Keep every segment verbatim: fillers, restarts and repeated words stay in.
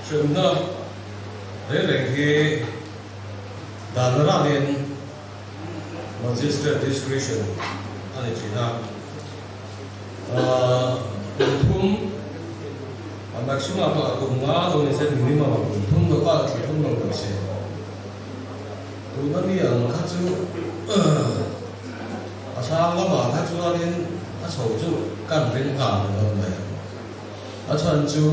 chuyện đó đấy là cái đàn ra nên magistrate discretion anh ấy chỉ là thum maximum là cùng ngã rồi sẽ minimum là thum được ba thì thum được sẽ tụi nó đi ở khác chứ à sao nó bảo khác chứ nên nó sầu chứ cần đến cả rồi này à chân chứ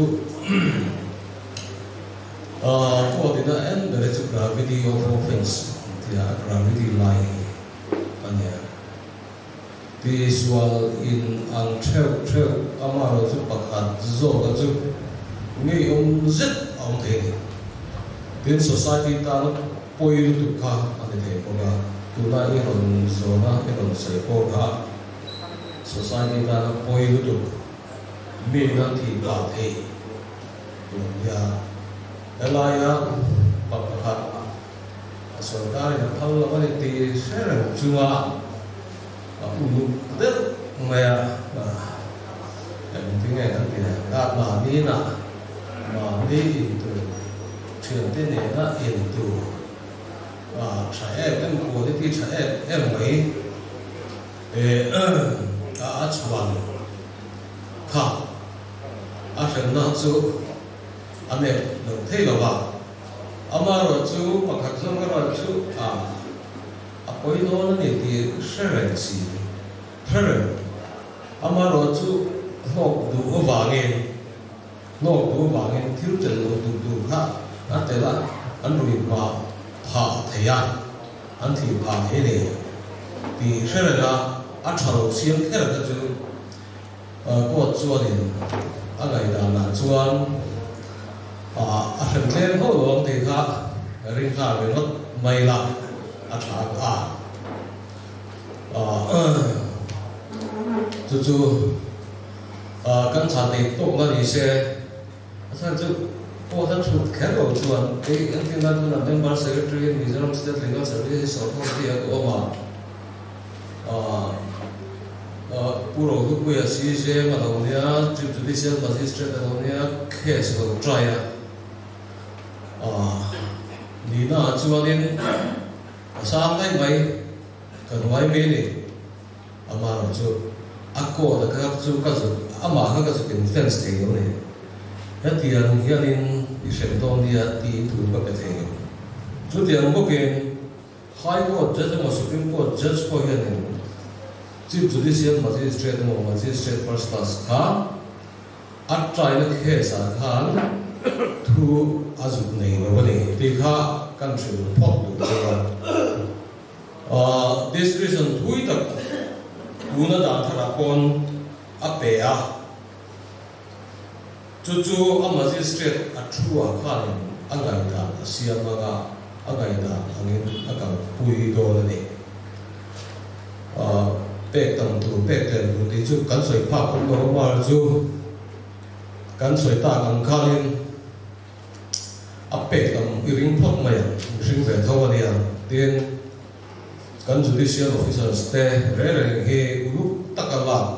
ờ của thì nó end để chụp gravity of offense thì là gravity line anh nhé visual in ang treo treo amaro chu pakhat zo ka chu ngi um zet ang the tin society ta no poilu tu kha ane the ko ga tu la ni ron zo na e ron se ko kha society ta no poilu tu me na thi ba the tu ya ala ya pakhat sarkar ya thal la ni ti se ra chunga ulu rất mẹ mà em tiếng nghe thằng kia đã mà đi nè mà đi từ chuyện thế này nó hiện từ và sẽ em em của cái thì sẽ em em mấy đã chuẩn khá à phần nó chú anh em được thấy là bà anh mà rồi chú mà khách xong cái rồi chú à bây giờ nó thì thì sẽ là gì parent amaro chu nok du wangen nok du wangen thil chen lo du du ha atela an rui ma pha theya an thi pha he ne ti shere la a tharo siam khera ka chu ko chuanin a ngai da na chuan a a hren len ho lo te kha ring kha ve not mai la a tha a a chú chú căn nhà này tốt là gì sẽ sao chú cô ta chụp khép vào chuan cái anh tin là chú làm member secretary Mizoram State Legal Services Authority của mà puro cái quỹ sĩ sẽ mà đâu nhá chụp judicial magistrate đâu nhá case vào trial đi na chú anh sáng nay mấy cần mấy mấy này mà rồi chú ako da ka chu ka zu ama ka ka chu ken fence te yo ne ya ti an hianin i shem don dia ti tu ka pe the chu ti an ko ken high court judge ma supreme court judge ko hianin chief judicial magistrate mo magistrate first class ka a trial case a khan thu azu nei ro ne ti kha country pot du uh this reason thui tak Una dan tharapon apea chuchu a magistrate a thua khan angai da siama ga angai da angin aka pui do ne a pek tam tu pek ten tu ti chu kan soi pha ko no ma chu kan soi ta kan khalin a pek tam iring phok mai ring ve thaw ania tin kan judicial officers te re re he ulu takala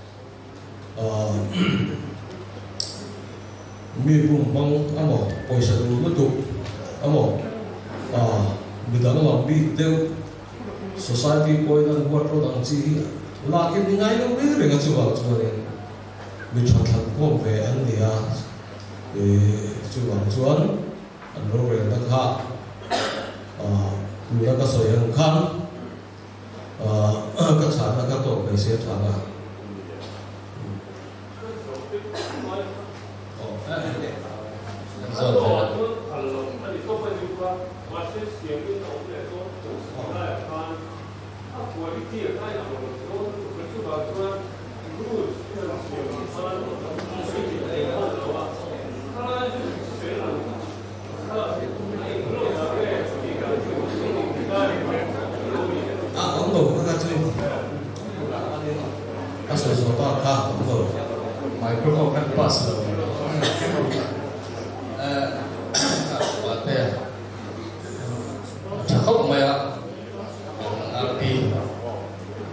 mi bum bang amo poisa lu tu amo bidang ma bi deu society poina buat ro dang chi la ke ningai lo re re nga chu ba chu ne mi chon thak ko ve an dia e chu ba chuan an ro re ta kha lu ka so yang khan các sản là các tổ về xếp thẳng à Kaso so ta ka ko microphone kan pass lo eh apa ya cakap maya arti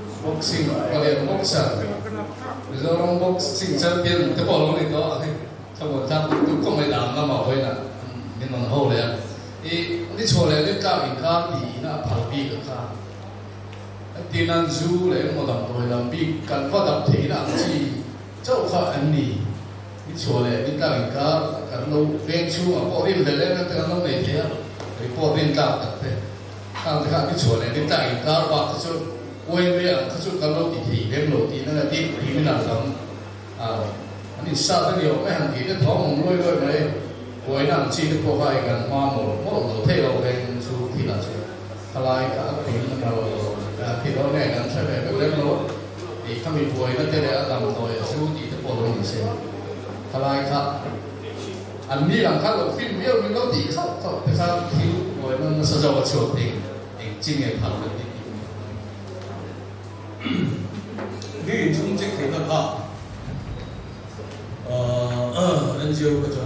boxing kalian boxer Mizoram boxing champion te bolong itu 差不多差不多讲的人那么会啦，你弄好咧。伊你厝咧，你教人家比那旁边个教，啊，电咱书咧，我当对人比干发达体人是做较安尼。你厝咧，你教人家干老变厝啊，保恁咧咧，那个拢袂听，会保恁教得的。当你看你厝咧，你教人家话佢就为咩啊？佢就干老地体连落地那个地地面那种啊，你杀得了咩行地？你头毛累累咧。为人知你国家嘅花木，我老睇落嘅出鐵啦出，後來啊片就啊鐵佬咧咁出嚟，咁咧攞，而今日為嗰啲咧一啖袋少啲都播到唔成，後來卡，อันนี้หลังคาเราฟิล์มเยอะมันก็ดีเข้าเข้าแต่ถ้าคิว為มัน實在個潮定定真嘅拍嗰啲，呢種即係得拍，誒 N G O 嗰種。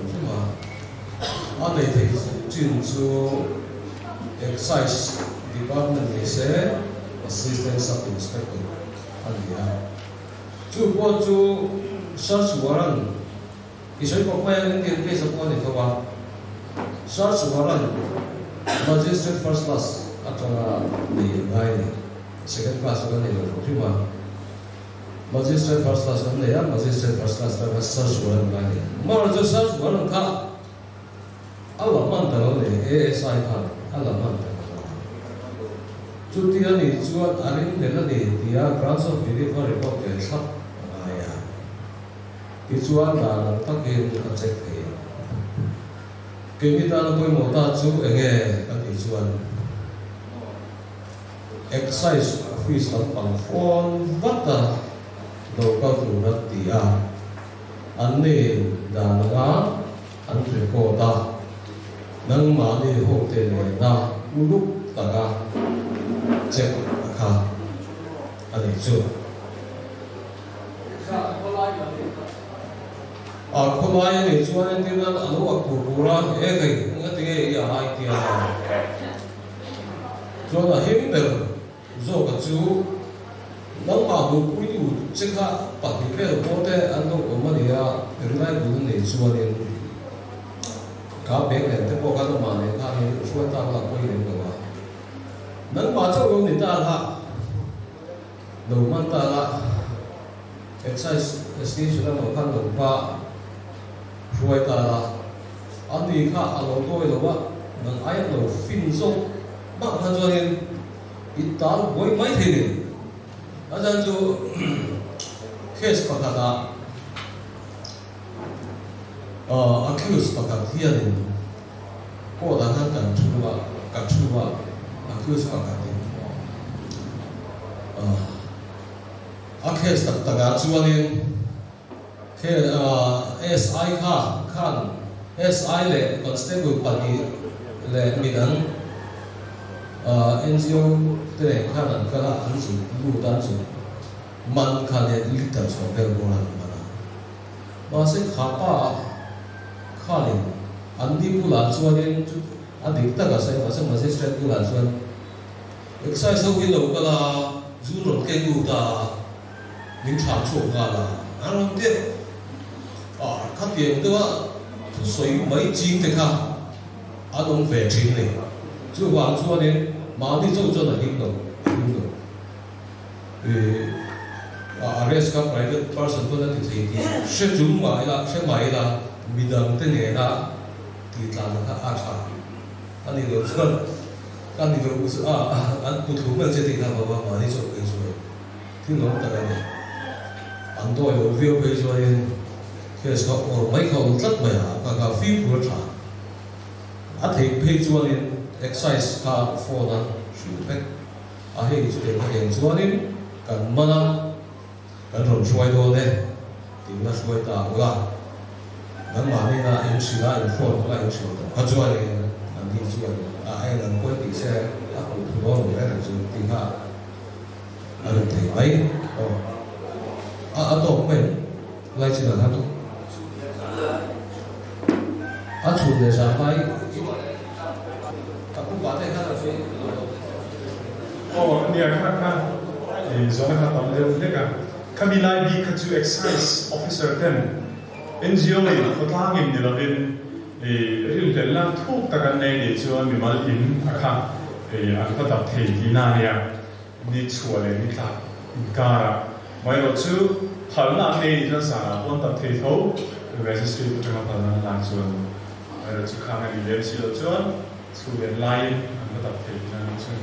安尼提進駐 excise department 嘅些 assistant sub inspector 安尼啊，做過做 search warrant，其實個咩呢啲咩什麼嚟嘅話 ，search warrant magistrate first class 啊，仲啊嚟嘅 second class 嗰啲嚟嘅嘛 ，magistrate first class 咁嚟啊 ，magistrate first class 嗰個 search warrant 嚟嘅，冇啦做 search warrant 卡。阿老曼得了嘞 A S I 卡，阿老曼得了。就第二年做阿林那个嘞，第二 grants of relief report 嘅出，哎呀，佢做阿那得嘅個積嘅，佢呢單佢冇得做嘅，咁佢做 excise office 咁辦方乜啊，到到做乜啲啊？安尼那個安全過大。能馬呢好嘅嚟啦，烏碌大家即係卡，安尼做。啊，佢買嚟做呢啲啦，阿老話姑姑啦，誒佢嗰啲嘢又係啲啊，做那興嘅，做個做，能馬路不有即刻白啲咩好嘅，安到我們嚟啊，原來唔嚟做呢。搞別人啲國家都萬年卡嘅，出一單啦歸零嘅話，能把這種你大啦，路萬大啦 ，excise station 咧我看路巴，出一單啦，安尼卡阿路多嘅路啊，能挨一路分數，乜看咗呢？一單會買睇嘅，阿陣就 case 白卡啦。呃 accuse 把他贴的，过然他敢出啊，敢出啊 ，accuse 把他的，呃 ，accuse 大大家做呢，佢呃 S I 卡看 S I 咧 constable 把你咧咪能，呃 N G O 對看人看他很主路單主，慢看咧你得錯別過來嘛啦，那是卡巴。看咧，安啲不難做咧，安啲得個細，或者某些 straight 不難做。excise 收幾路噶啦，做落幾路噶，你查錯噶啦，安咁啲，啊，佢哋都話，水咪錢的卡，安咁肥錢咧，做話做咧，馬啲做做嚟邊度？邊度？誒，啊 arrest 個 private person 都得條線嘅，識做買啦，識買啦。bidang tu ni na kita nak apa? Ani tu kan, ani tu us ah, an putu macam kita bawa mani so kesuai. Tino tak ada. Ando yo view kesuai, kesuai or mai kau tak bayar, kau fee pun tak. Ati kesuai excise ka for na shupek. Ahi kesuai kesuai kan mana kan ron suai tu ni, tinggal suai tak lah. 能話呢啦，有時啦，有貨都係有時的，佢做嘅，人哋做嘅，啊，誒人嗰啲些，啊，好多路咧就做地下，啊，地位，哦，啊啊多咩？來自哪他都，啊，處理上派，啊，不管在看到誰， 哦，你係看看，誒，所以看到呢呢個，佢咪來比佢做 excise officer 嘅。 N G O in Tuikhuahtlang in ni lovin e ril tel lang thuk takan nei ni chuan mi mal in akha e an ka tap thei hi na nia ni chuale ni tla kara mai ro chu halna nei jan sa on tap thei tho registry tu ma pala na chuan mai ro chu khang ni lem si lo chuan chu len line an ka tap thei na chuan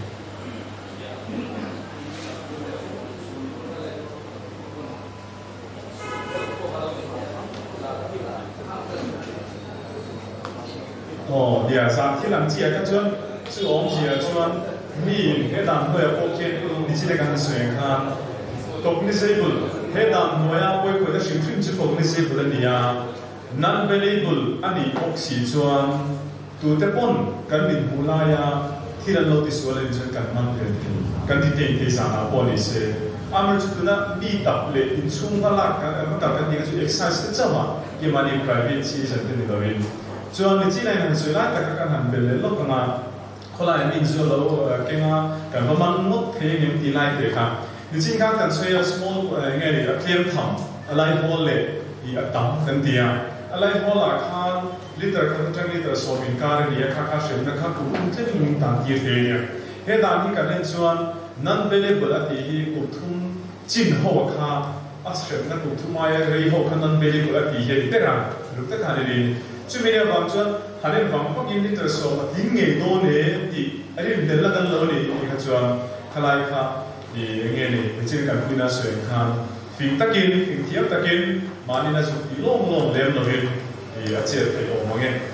哦，对啊，三天人只係咁樣，即係我只係咁咪喺南區有波片，你只係咁上看，讀呢些本喺南區啊，背佢得全全之後呢些本你啊 ，non-believable 啊你學時轉，讀得本緊連布拉呀，ที่เรา notice ว่าเราจะกันมันเป็นกันที่เต็มที่สารอาบอลิเซ่อามันจะตัวนั้นมีตับเล็กชุ่มพลักกันมันตับกันที่ก็จะ exercise จะมาที่มันใน private ที่ฉันเป็นตัวเองส่วนในที่ไหนนั่นส่วนแรกแต่ก็การหันไปเลยลูกกันมาคนละมีส่วนเราเก่งอ่ะกันว่ามันงดเพียงอย่างที่ไล่เด็กครับในที่การกันช่วย small ไงเนี่ย clear ทำอะไรพอเลยอีกตั้งกันเดียอะไรพอละข้าลิตรข้าจังลิตรสอบอินการเนี่ยข้าข้าเชื่อนะข้ากูคงจะมีต่างยี่เดียเหตุการณ์ที่กันเล่นส่วน non-believable อ่ะที่กูทุ่มจินหัวข้าอาเชื่อนะกูทุ่มมาเรื่องหัวข้า non-believable อ่ะที่เห็นแต่กันรู้แต่กันเลยช่วยไม่ได้บางส่วนหาเรื่องบางพวกอินลิตรสอบทิ้งเงี้ยโดนเนี่ยที่อะไรเดินละกันเลยนี่ข้าส่วนข้าไล่ข้าที่เงี้ยนี่เป็นสิ่งการคุยน่าสวยข้าฟิงตะกินฟิงเทียบตะกินมานี่น่าสุดที่ลงลงเล่มเลยที่อาเจียไปออกมาเงี้ย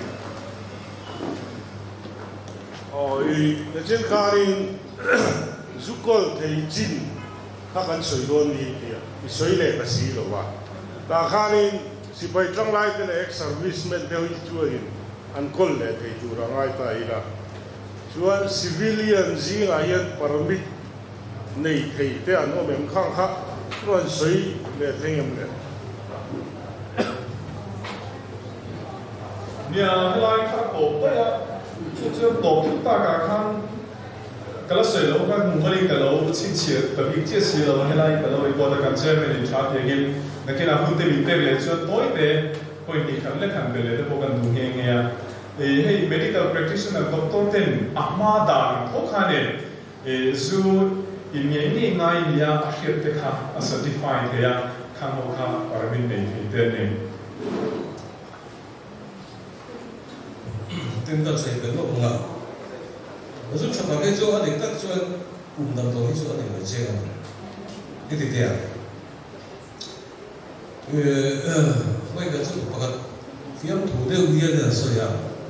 อ๋ออีเช่นการนี้สุกลเทียจินข้ากันสวยโดนนี่ที่สวยเลยภาษีหรอวะแต่การนี้สิไปจังไรแต่เอ็กซ์เซอร์วิสแมนเดียวอีกตัวนึงอันคนเลยที่ตัวร่างกายละส่วนซิวิเลียนจีนอายันปรมิตในที่ที่อันนั้นเป็นข้างข้าส่วนสวยเลยที่ยังเลยเนี่ยไล่ข้าโตไปอ่ะจะโตทุกตากาข้างก็แล้วสวยแล้วก็มุ่งไปก็แล้วชิ้นเชียร์แบบอีกเจี๊ยบแล้วให้ไล่ก็แล้วอีกคนละกันเชื่อไม่ได้ชาร์จอย่างนี้นักกีฬาหุ่นเต็มเต็มเลยส่วนตัวอีกแต่พออีกครั้งเล็กครั้งเดียวเลยแต่พวกกันดูเงี้ยเอ้ให้ medical practitioner ด็อกเตอร์เต็มอามาดานทุกคนเนี่ยเอ้ซูอินเงี้ยนี่ง่ายเนี่ยเชื่อเด็กค่ะ certify เดียข้างหัวข้าปารมินเนี่ยเดินเนี่ยถึงกับใส่เป็นลูกงาแล้วสุดท้ายก็จะอะไรก็จะอุ้มดำตัวที่จะอะไรมาเชื่อที่ที่เดียเออไม่ก็จะปกติที่ยังถูกเดือดเดือดเนี่ยส่วนใหญ่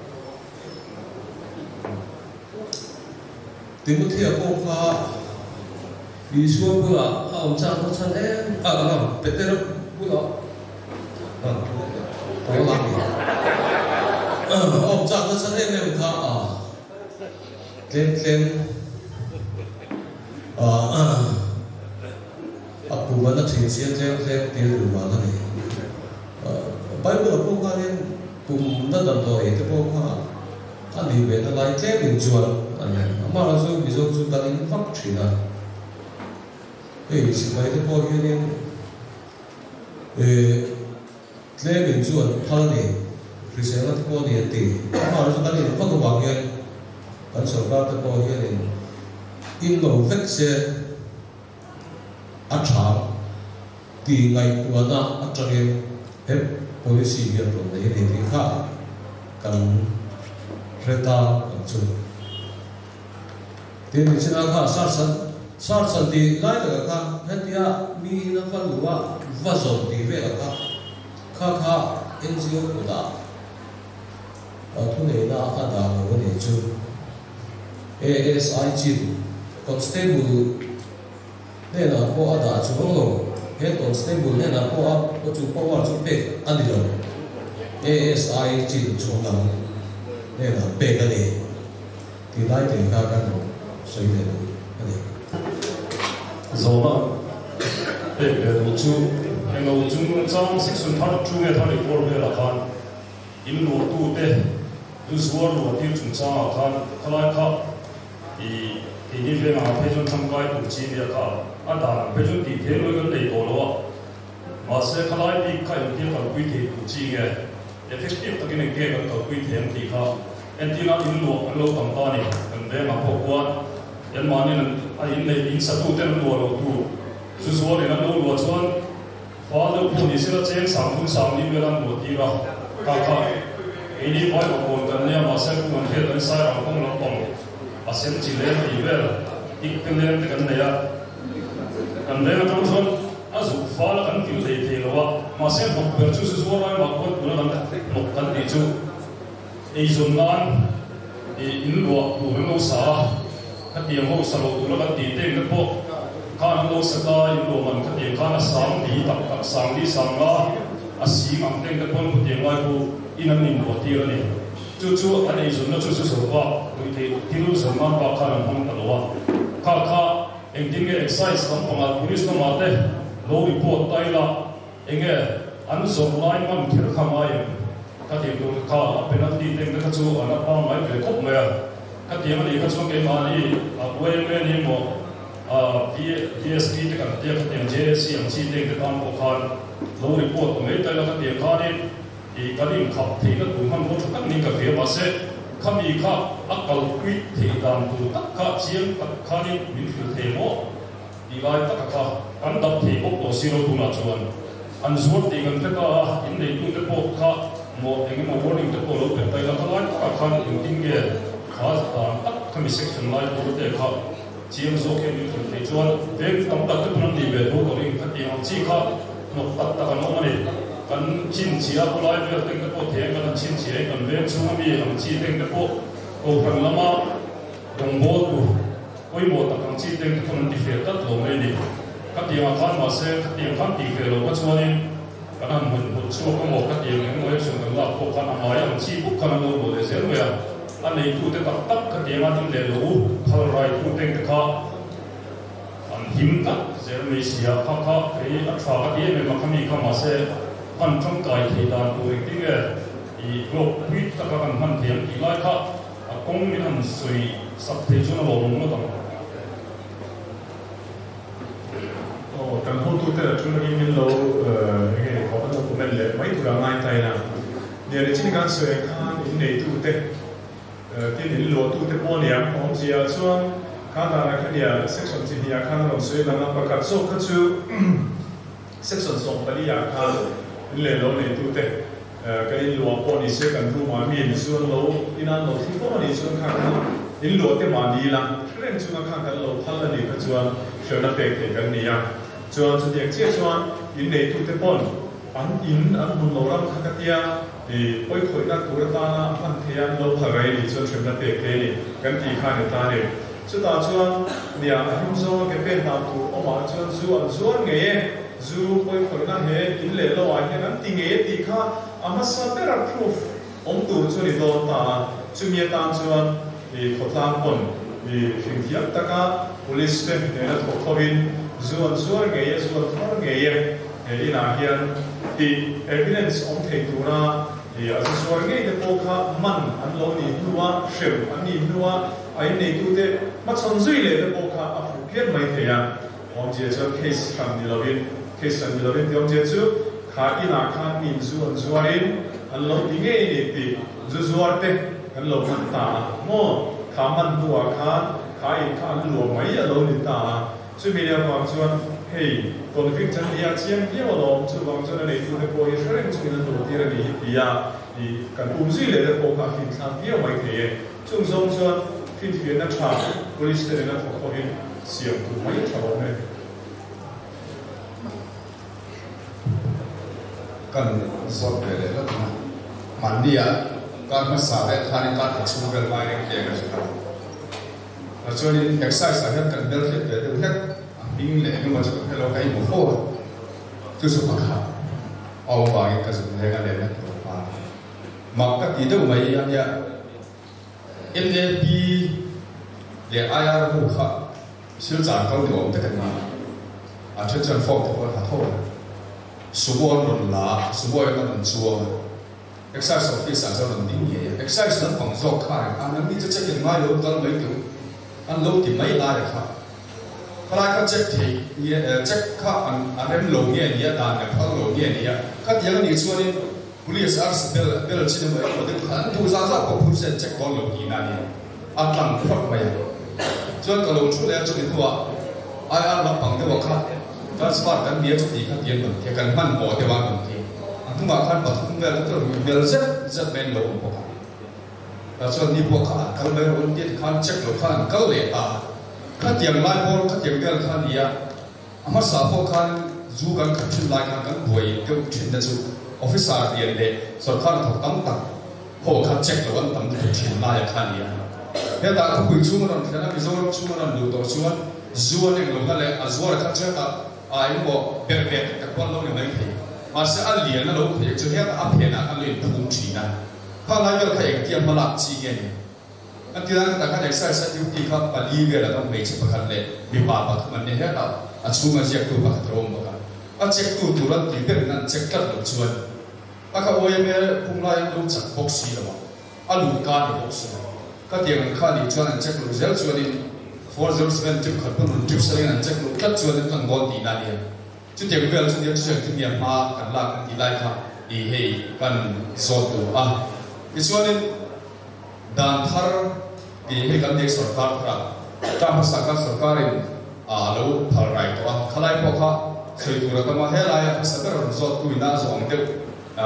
ที่มุที่พวกเขาวิศวะพวกเขาจ้างเขาชั้นเองอ่ะอ่ะเป็นเรื่องพวกเขาอ่ะพวกเขาเออออกจากเขาชั้นเองเนี่ยเขาอ่ะเล่นเล่นอ่าอ่ะผมว่านักเรียนเสียงเสียงเสียงเดียวกันมาเลยไปเมื่อพวกเขาเนี่ยผมนั่งดำตัวเองแต่พวกเขาอันนี้เป็นอะไรแค่หนึ่งจวนอันนี้มาเราจะมีส่วนส่วนการฟักชีนะเฮ้ยสิ่งไหนที่พวกเขาเนี่ยเออแค่หนึ่งจวนเท่านี้คริสเตียนที่พวกเนี่ยตีมาเราจะการเนี่ยฟักวางเงินกันสกัดที่พวกเขาเนี่ยอินโนเวชั่นอัจฉริยะที่ไงตัวน่ะอัจฉริยะเฮ้ย policy เรื่องตรงนี้ที่ข้ากันเรื่องตากันจุดที่นี่ฉันข้าสารสันสารสันที่ไล่กับข้าเห็นที่มีนักฟังดูว่าว่าสมที่เรื่องข้าข้าข้า N G O กูด่าทุกเนี่ยด่าข้าด่าวันนี้จุด A S I G constable เนี่ยนะพวกด่าจุดโลกเห็นตอนสเตบุลเนี่ยนะพวกก็จุดพวกว่าจุดเป็ดอันเดียว A S I จีนช่วงนั้นเนี่ยนะเป็ดกันเลยที่ได้ถึงการกันสวยเลยอันนี้ Zola เอ๊ะเดี๋ยวจู่เอ็งเอาจู่จ้างสิบสุนทรจู่เนี่ยท่านอีกคนเวลาคันอินโนตู้เต้ดูสวนวัวที่จุ่มจ้างคันขลายคับอีอีนี่เป็นอาเพจนทำกายปุ่มจีนเดียร์คับอันนั้นเพจนตีเทลกันเลยตัวละมา mà sẽ khai lại đi khai những cái quy định của chị nghe effective tất nhiên cái cái quy định thì khác anh tin là in luộc anh lâu tầm ta này anh bé mà học qua anh mà nên anh in này in sát tu tên luộc luộc tu chú số này anh lâu luộc chuan phá lâu phụ nữ sẽ là trên sáng phun sáng đi về làm luộc đi ra cả cả anh đi phải một con cái này mà sẽ cũng anh thấy anh sai rằng không làm bằng à xem chỉ lên thì về ít cái lên cái này à anh bé trong chuan à dù phá là anh kiểu gì thì lo mà sẽ một bên chú số này mà con cũng là một cái gì chú ai dùng nan in luộc đủ mấy mẫu xả các tiệm mẫu xả đủ là các tiệm tên các bộ khăn mẫu xả ta in luộc mình các tiệm khăn là sáng đi tập tập sáng đi sáng ra à xí mang tên các con của tiệm ngoài khu in anh in luộc tiệm này chú chú anh ấy dùng nó chú chú số ba đôi khi tiệm dùng man ba khăn làm không cả lo khá khá anh tiếng cái exercise làm bằng là police nó mà thế lâu report tay là anh ấy anh dùng lại man kiểu khăm ai các tiệm đồ khá penalty tên các chú anh đã bao mấy cái cúp mà các tiệm này các chú cái mà đi à quay về đi một à vê ét pê cái cái tiệm các tiệm jê xê anh chỉ tên cái tam bộ khăn lâu report mấy tay là các tiệm khá đi thì cái điểm khắp thì các tụi hắn có các những cái phía mà sẽ khăm gì khác ác cầu quy thì đàn tụi tất cả chiếm các khá đi những cái thế mỏ thì lại tất cả anh đập thì bốc đồ xí tụi nó chuan anh ruột thì gần tất cả những này tụi cái bộ khác một những cái warning cái bộ lốp tay là các loại các khăn những tiếng nghe khá là tất cả những section lại bộ để khác chiếm số cái những cái thế chuan về tầm tất cái phần đi về bộ cái cái tiếng chỉ khác một tất tất cả nó này kan chin chia ko lai ver teng ko the kan chin chia kan ve chu mi ham chi teng ko ko han lama dong bo tu oi mo ta kan chi teng ko nan ti fe tat lo mai ni ka ti ma khan ma se ka ti khan ti fe lo ka chuani kan han mun mun chu ko mo ka ti ngai mo chu kan la ko kan ma ya chi bu kan lo lo le se me ya an nei tu te tak tak ka ti ma tin le lo thal rai tu teng ka an him ka zer me sia kha kha ke a tha ka ti me ma khami ka ma se han trong cái thì đàn tuổi tiếng nghe thì lộc huyết tất cả các han thiện thì lại khác à công viên han suy sắp thế cho nó lồng nó tầm oh kan hôn tu te chu na in lo cái có cái của mình lệ mấy tu ngay tay nè nhà để chính cái suy khan in này tu te cái in lo tu te bao nhiêu ông chỉ là chuan khan là cái nhà section chỉ nhà khan là suy là nó bắt số cái chu section số cái nhà khan in lệ lo này tu te cái in lo bao nhiêu sẽ cần tu mà miền xuân lo in anh lo thì bao nhiêu xuân khan in lo te mà đi là cái này xuân khan cái lo phật là đi cái chuan cho nó bề cái cái này à chuan chuan điện chia chuan in này tu te pon anh in anh muốn lo làm cái tia thì ôi khởi ra tu ra ta na anh thấy anh lo phải cái đi chuan cho nó bề cái này cái gì khan người ta này chúng ta chuan nhà anh zo cái bên nào tu ông mà chuan du anh du nghe dù coi khởi ra hệ in lệ lo ai hiện anh tiếng nghe thì khác ama sa pera proof ông tu cho đi đâu ta chú miệt tam chuan thì khổ tam con thì hình thiệp tất cả police station này là thuộc khâu in dù anh dù nghe dù anh tháo nghe thì là hiện thì evidence ông thấy tu na thì anh dù nghe cái bộ khác man anh lo đi nuôi sẹo anh đi nuôi anh này tu thế mà chọn duy lệ cái bộ khác anh phụ kiện mấy thế à ông chỉ cho case làm đi lâu in case làm đi lâu in thì ông chỉ cho khá in là khá in dù anh dù anh anh lo đi nghe này thì dù dù anh thế anh lo man ta mo khá man đua khá khá in khá anh lo mấy ở lâu đi ta chú mình là vàng chuan hey còn việc chân đi ăn chiên kia mà lo chú vàng chuan này tu cái bồi cái này chú mình đồ tiền này thì à thì cần ôm duy lệ cái bồi cả phim sang kia mấy thế chung song chuan phim phim nó chả police này nó thuộc khối xiềng tu mấy thằng này cần dọn về để lắm mà đi à các mất xả để thay nên các chung về mai kia cái gì đó cho nên exercise là cần đỡ thiệt về được hết bình lệ nhưng mà cho cái lâu cái một phố tôi sẽ bắt học ông bà cái dùng này cái này là mà các tí đâu mấy anh nhá en đê and pê để ai ai cũng khác siêu giản câu điều ông cái này à chân chân phong thì có thôi số bốn lần là số bốn là lần chua exercise office là lần tiếng gì exercise là bằng dọc khai anh em đi cho chắc chắn ngay luôn đó mấy kiểu anh lâu thì mấy lại được khác kalai ka check thei check kha an arem lo nge ni dan ne phal lo nge ni ka yang ni chuan police ars bel bel chin mai ko de khan tu za za ko phur sen check kon lo ni na ni atlang phot mai chuan ka lo chu le chu ni huwa ai a la pang de wa kha transfer kan dia chu ti kha tian ban ke kan man bo de wa kan ti tu ma khan pat tung bel to bel zet zet ben lo ko ka chuan ni bo kha kal mai on ti khan check lo khan kal le ta ka tiang lai bol ka tiang bel khan ya ama sa po khan zu kan khan chin lai khan kan boi ke chin da chu officer dia de sarkar thok tam tak ho kha check lo kan tam tu chin lai khan ya he ta ku pui chu mon khana Mizoram chu mon lu to chuan zuan eng lo ka le azwar kha cha ta ai mo ber ber ta kon lo ni mai thi ma se a lian na lo phe chu he ta a phe na ka le phum chi na kha lai bel kha ek tiam malak chi ge ni an ti dan ta kha exercise duty kha pali ge la kam mei che pakhat le mi pa pa man ne he ta a chu ma je tu pakhat rom ba ka a check tu turan ti ber nan check kat lo chuan a ka oye me phum lai lu chak box si la ma a lu ka ni box ka tiang kha ni chuan an check lo zel chuan in four zero seven tip khat pun tip sari an check lo kat chuan kan gon ti na ni chu tiang bel chu ni chu ti mi ma kan la kan ti lai kha i hei kan so tu a ki chuan in dan thar ki hei kan de sarkar kha ta ma sarkar sarkarin a lo phal rai to a khalai po kha sei tu ra ta ma he lai a sa ber zo tu ina zo ang de a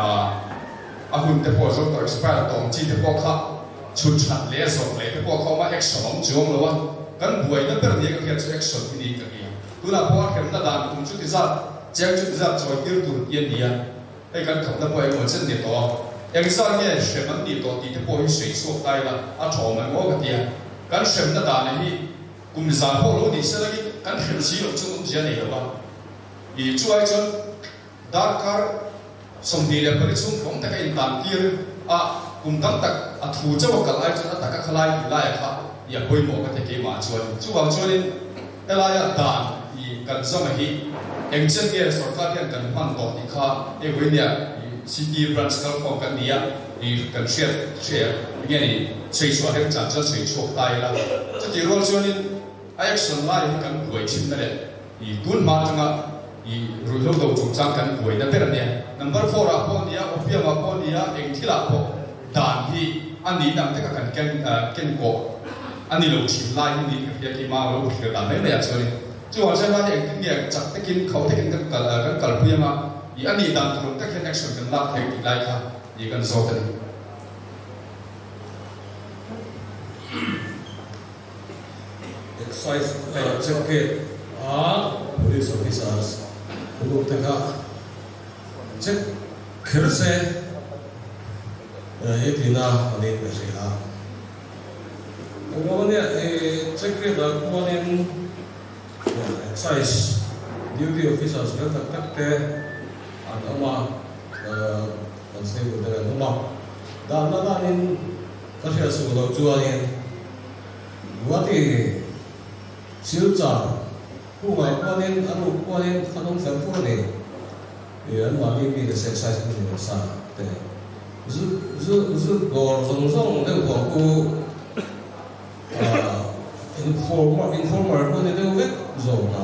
a hun te po zo to expire tong chi te po kha chut chat le zo le te po kha ma action om jom lo wa kan buai na ber ni ka khia chu action ni ka ki tu na po khem na dan kum chu ti za chang chu ti za choi tir tu yen dia ai kan kham na po ai mo chen ni to yang sa nge sheman ni to ti te po hi sei so tai la a tho ma mo ka tia kan shem na dan hi kum za po lo ni sa la ki kan khem si lo chu um ja ni lo ba i chu ai chon dar kar som di le pari chung khom ta ka in tan tir a kum tam tak a thu cha wa kal ai chon ta ka khalai la ya kha ya koi mo ka te ke ma chuan chu wang chuan in ela ya dan i kan zama hi eng chen ge sarkar hian kan man to ti kha e wei nia city branch kal phong kan nia i kan share share nge ni sei chwa hem chan cha sei chok tai la chu ti rol chuan in action lai kan buai chin na le i tun ma tanga i ru lo do chung chang kan buai na per ne number four a po nia opia ma po nia eng thila po dan hi ani dang te ka kan ken ken ko ani lo chi lai ni ya ki ma lo ki da me ya chori chu wa cha ma eng tin ya chak te kin khau te kin kan kal kan kal pu ya ma i ani dang tu te ken action kan la the ki lai kha i kan zo te exercise check ke a police officers lu te ka check khir se e tina ani me se ha ngone e check ke da konen exercise duty officers le tak tak te an ama an se ko da ama da na da nin ka sia su lo chu ani wati silcha hu mai konen anu konen khanong sam fu ne e an ma mi mi de exercise ni sa te zu zu zu gor zong zong le ko ku informer informer ko ne de wek zo na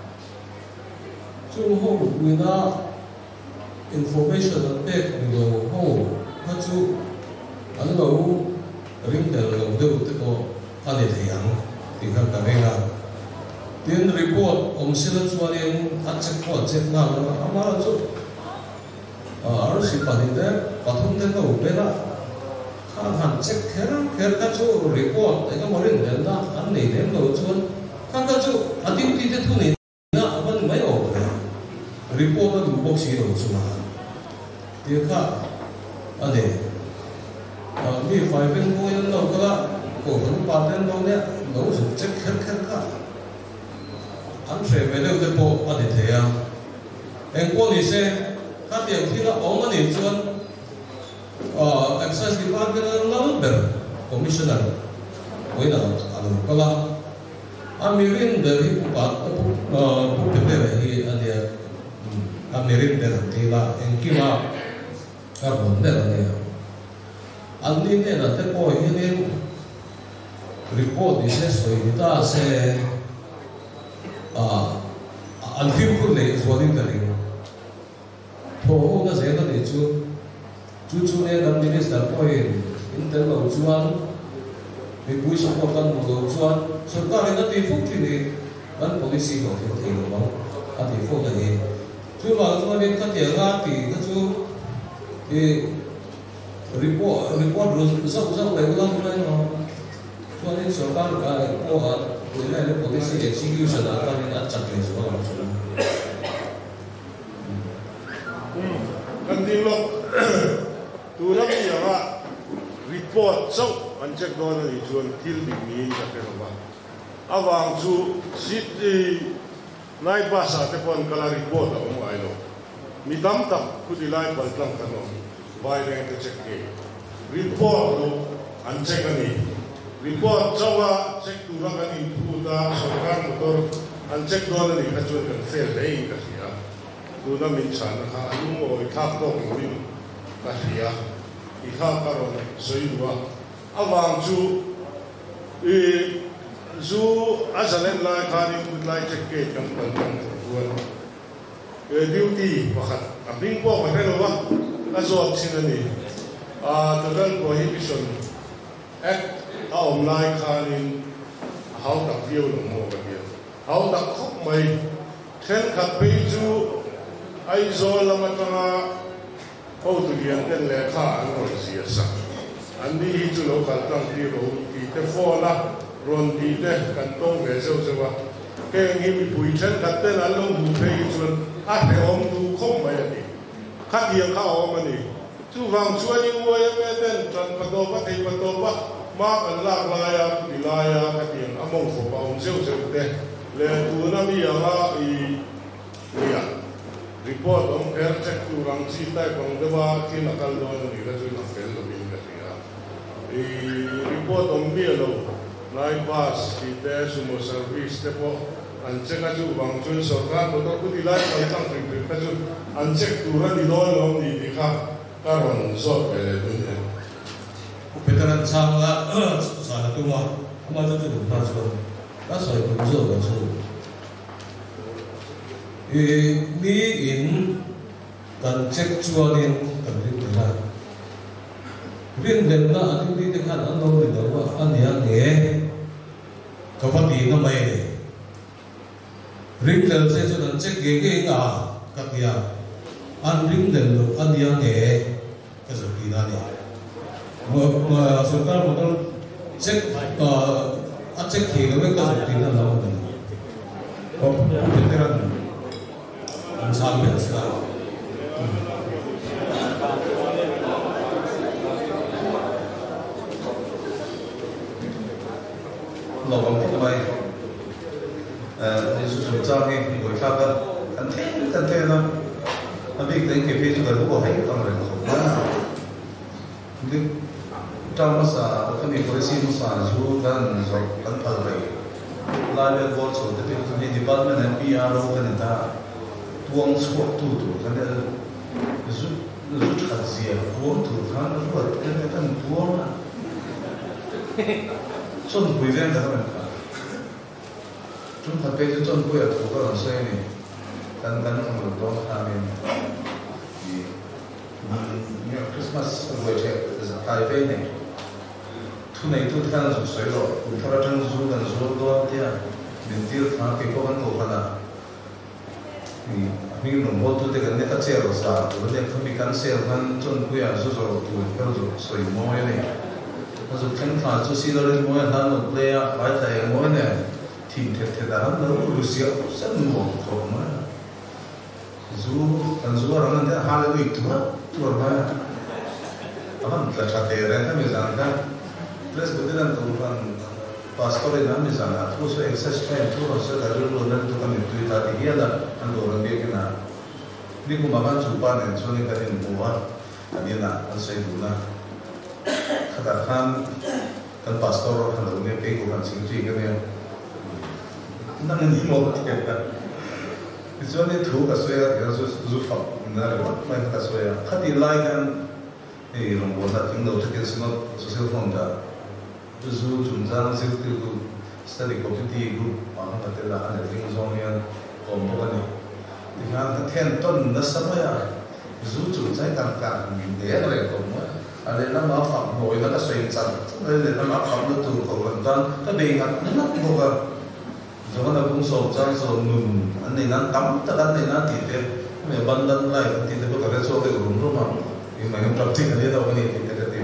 chu ho wi na information at tek ni lo ho ha chu an lo ring de lo de te ko ani the yang ti khan ta venga tin report om sila chuanin a check ko check na ama chu ar si panin de pathum de ko bela khan han check kher kher ka chu report ai ka morin de na an nei dem lo chuan khan ka chu adim ti te thu ni na aban mai o report du box hi lo chu na ti kha ade mi five ben ko yan lo ka ko han pa den lo ne lo chu check kher kher ka an tre me de po ade the ya en ko ni se ka tiang thi la ong ani chuan exercise department number commissioner wena anu kala amirin dari pa pu pe hi adia amirin der tila enkima ka bon der ne anni ne na te po hi ne report ise soi ta se à anh phim cũng lấy số điện cái này thổ nó dễ nó để chú chú chú này làm minister point intel lâu chuan vì bùi sông có căn một lâu chuan sở cái này nó đi phúc thì này vẫn policy của thì thì nó bằng anh thì phúc là gì chú bảo chúng mình cái tiền ra thì nó chú thì report report rồi rất rất lấy cái đó nó cho nên sở cái cái của cái này là policy execution là cái này chắc chắn số làm số kan ding lo tu ra mi ya report so an check do na ni chuan thil big ni ka ke ba awang chu city nai ba sa te pon kala report ang ai lo mi dam tam ku di lai bal tlang kan no vai re te check ke report lo an check ani report chawa check tu ra kan in pu da sarkar motor an check do na ni ka chuan kan fail dei ka sia tu na min chan ha anu mo i thak to mo in ka sia i thak ka ro soi wa awang chu e zu azalen lai khani put lai check ke kam kan kan tuan e duty pakhat a bing po ka helo wa a zo sin ani a total prohibition act a om lai khani how ta view no mo ka dia how ta khop mai then khat pe chu ai zo lama tanga ho tu lian ten le kha an ro sia sa an ni hi chu lo kal tang ti ro ti te fo la ron ti te kan tong ve zo zo wa ke ngi mi pui chen khat ten an lo mu pe chu a te om tu khom mai ani khat yang kha om ani chu wang chuan ni wo ya me ten tran pa do pa thei pa do pa ma an lak la ya ti la ya ka ti among fo pa om zo zo te le tu na mi ya ma i ya report on air check tu rang chi tai pang de wa ki na kal do ni ga chu na fel lo bin ga ya e report on mi lo nai pass ki te su mo service te po an check a chu wang chun so ka mo to ku di lai ka tang tri tri ka chu an check tu ra ni lo lo ni di kha ka ron so pe le du ne veteran sang la sa la tu ma ma chu chu pa chu ka soi ku zo ga chu mi in kan check chuanin kan rin na rin den na an ni te khan an lo ni da wa an ya nge ka pa ti na mai ne ring del se chu an check ge ge nga ka ya an ring del lo an ya nge ka zo ki na ne mo mo sarkar mo check a check ki lo ka zo ki na na mo o veteran ang sabi ng sila. Lawang po may susunod ni buhay kaba kante kante na nabig tayong kipito na buhay ang rin ko na hindi tama sa kami polisi mo sa zoo kan so kan palay lalu buat so tapi di department M P R O kan ita tuang suap tu tu kan ada zoo zoo khazia tuang tu kan buat kan kan tuang chọn bùi ven đó mình chúng ta bây giờ chọn bùi ở thủ các bạn xây này căn căn trong một đó là mình thì như Christmas buổi trẻ tại đây này thu này thu theo là sấy rồi cũng theo là trong du gần du đó thì mình tiêu thang cái có vấn đề là thì mình nông hộ tu thì cái này ta chơi rồi sao rồi để không bị cắn sẹo vẫn chọn bùi ở du rồi tu theo rồi sấy mồi này dù khen phá cho xin rồi mỗi lần một lệ phải thấy mỗi này thì thật thật là nó đủ siêu rất nhiều không mà dù còn dù ở đó là hai mươi tuổi tuổi mà anh là chặt tiền đấy mình rằng cái plus cái đó tụi con passport này mình rằng là thu số access time thu rồi sẽ là luôn luôn tụi con mình tùy ta thì kia là anh đồ làm việc cái nào đi cùng mà bạn chụp ảnh này cho nên cái này mua anh đi là anh sẽ đủ là kata kan kan pastor kan lalu ni pegu kan singji kan ya, nang ni mau tiket kan, itu ni tu kasuya kan su su fak, nara mat main kasuya, kati lai kan, eh orang buat tak tinggal tiket semua sosial fonda, su junjang sih tu study community group ang patela ang ring zone yan kung mo kani dihan ka ten ton na samaya zu chu chai tam ka min de re ko mo ale na ma fa mo ina ka swing chan ale na ma fa lu tu ko kan kan ka be nga na ko ka zo na bung so chang so nun an nei nan tam ta kan nei na ti te me bandan lai ti te ko ka so ke rum rum ma i ma ngam practice ale da wani ti te te